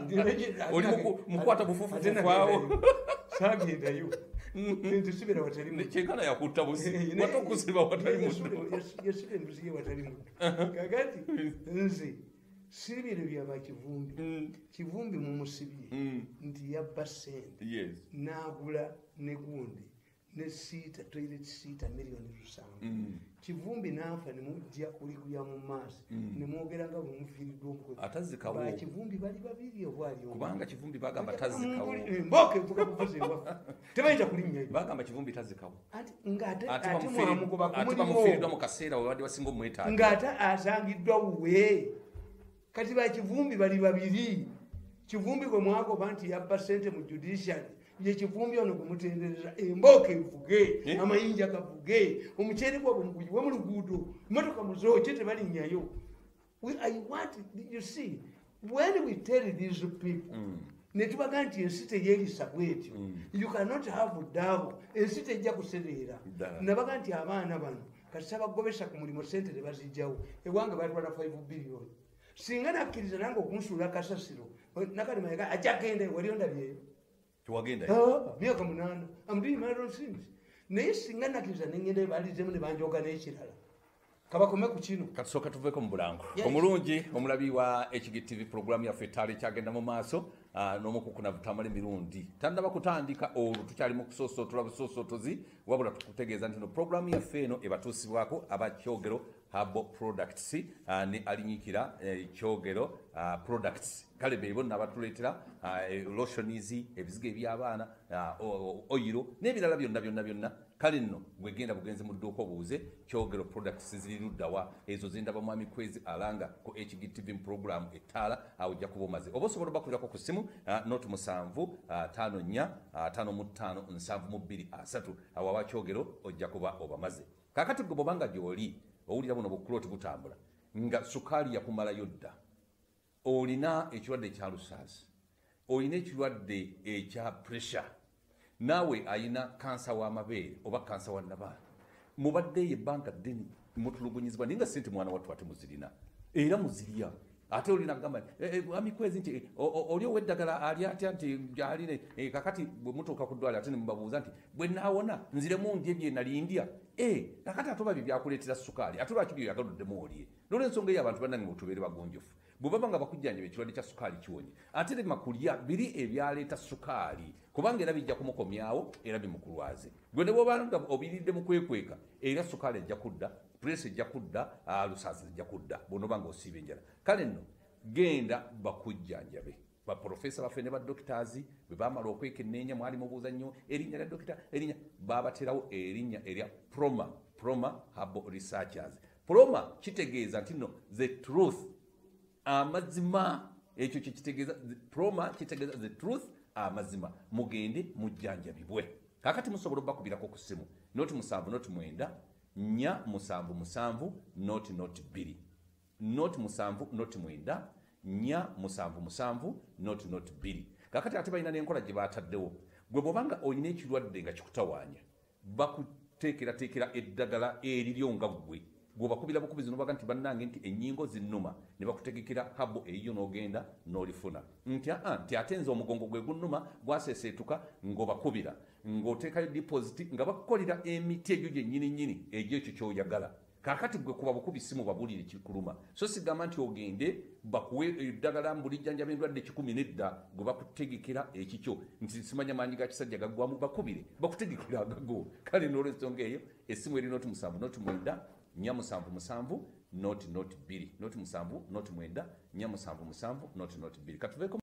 Speaker 1: oli mukwata bufufu kwawo
Speaker 2: sagendayo ntisibira watali muddo
Speaker 1: kyenkana yakutta busi wata okusiba watali muddo
Speaker 2: yasiba embuzi ye watali muddo kakati nze siribiro byaba kivumbi kivumbi mumusibye nti yabba sente n'agula ne gundi ne siita toilet siita miliyoni lusanvu kivumbi n'afa ne mujja kuliguya mu maaso ne mwogera nga bwe mufiiriddwa omukwe ba kivumbi bali babiri obwali
Speaker 1: kubanga kivumbi bagamba tazikawo
Speaker 2: mboke mvuga kuvuza ewafu tebayinza kulinnyayo
Speaker 1: bagamba kivumbi tazikawo
Speaker 2: ng'ate mwamugoba
Speaker 1: bamufiiriddwa mu kaseera webadde basinga omwetaaga
Speaker 2: ng'ate asangiddwa wuwe kati ba kivumbi bali babiri kivumbi gwe mwagoba nti yabba sente mu judiciary ye kivumbi ono kumutendereza emboka evuge amayinja gavuge omuceere gwabwe muguyiwe mu luguudo emotoka muzooke tebalinnyayo I want you see when we tell these people ne tubaga nti ensi teyerisa bwetyo you cannot have dabo ensi tejja kusereera nabaga nti abaana bano kati sabagobesa ku mulimu sente tebazijjawo ewange batwala five billion singa nakkiriza nange okunsuula kasasiro nakalima yaka ajagenda wali ondabyeyo
Speaker 1: tiwagenda
Speaker 2: myaka munaana amdoing my own things naye singa nakkiriza nengenda balizemu ne banjoga n'ekirala kabakome ku kino
Speaker 1: katusooka tuveeko mu bulango omulungi omulabi wa H G T V programu yaffe etaali kyagenda mu maaso n'omukukuna butamala emirundi tandaba kutandika olwo tukyali mu kusoosootula busoosotozi wabula tukutegeeza nti no programu yaffe eno ebatuusibwako abakyogero Habo Products ne alinyikira kyogero products kale bebo nabatuletera lotions ebizigo eby'abaana oyiro n'ebirala byonna byonna byonna kale nno gwegenda bugenze mu dduuka obuuze kyogero products ziriruddawa ezo zindaba mwami kwezi alanga ku H G T V program etaala awujja kuba omaze oba osobola bakulirako ku ssimu noti musanvu tano nnya tano mu ttaano nsanvu mu bbiri asatu awawa kyogero ojja kuba obamaze kakati gwe bobanga gy'oli owulira buno bukuloti butambula nga sukaali yakumalayo dda olina ekirwadde ekya lusaasi olina ekirwadde ekya pressure naawe ayina kansa w'amabeere oba kansa wa nnabaana mubaddeyo ebbanga ddene mutulugunyizibwa naye nga sente mwana wattu ate muzirina era muzirya ate olina kugamba amikwezi nti oli oweddagala ali atya nti aline kakati bwe mutuuka ku ddwaliro ate ne mubabuuza nti bwe naawona nziremu ndye bye nalindya kakati ate oba bye byakuleetera sukaali ate lwaki byo yagaluddemu olye n'olwensonga eyo abantu bannange mutubeere bagonjofu bwe baba nga bakujjanjaba ekirwadde kya sukaali kiwonye ate lema kulya biri ebyaleeta sukaali kubanga era bijja kumukomyawo era bimukulwaze gwe ne bwobanga obiridde mu kwekweka era sukaali ejja kudda puresi ejja kudda lusaasi ejja kudda bwonoba nga osiiba enjala kale nno genda bakujjanjabe baprofesa baffe ne badokitaazi bwe baamala okwekenneenya mwali mubuuza nnyo erinnya lya dokita erinnya baabaterawo erinnya erya proma proma Habo Researchers proma kitegeeza nti nno the truth amazima ekyo kyekitegeeza proma kitegeeza the truth amazima mugende mujjanjabibwe kakati musobola obbakubirako ku ssimu noti musanvu noti mwenda nnya musanvu musanvu noti noti bbiri noti musanvu noti mwenda nnya musanvu musanvu noti noti bbiri kakati ate balina n'enkola gye baataddewo gwe bw'obanga olina ekirwadde nga kikutawaanya bakuteekerateekera eddagala eriryo nga ggwe gwebakubira bukubizi nobaga nti bannange nti ennyingo zinnuma ne bakutegekera habo eyiyo n'ogenda n'olifuna nti aa nti ate nze omugongo gwe gunnuma gwaseeseetuka ng'obakubira ng'oteekayo deposit nga bakukolera emiti egyo gyennyini nnyini egyo ekyo kyoyagala kaakati gwe kuba bukubisi mu babulire kikuluma so sigamba nti ogende bakuwe eddagala mbulijjanja b'endwadde kikumi nedda gwe bakutegekera ekikyo nti simanya maanyi ga kisajja gaggwamu bakubire bakutegekera agago kale n'olwensonga eyo essimu erina oti musanvu noti mwenda nya musanvu musanvu noti noti bbiri noti musanvu noti mwenda nya musanvu musanvu noti noti bbiri katuveeko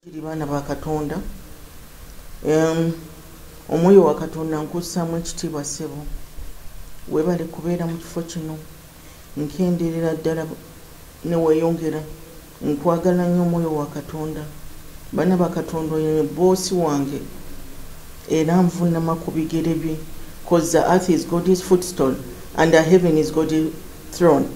Speaker 3: kiri baana ba Katonda, um, omwoyo wa Katonda nkussaamu ekitiibwa ssebo, weebale kubeera mu kifo kino, nkenderera ddala ne weeyongera, nkwagala nnyo omwoyo wa Katonda. Baana ba Katonda oyo boosi wange era nvuunama ku bigere bye, because the earth is God's footstool and the heaven is God's throne.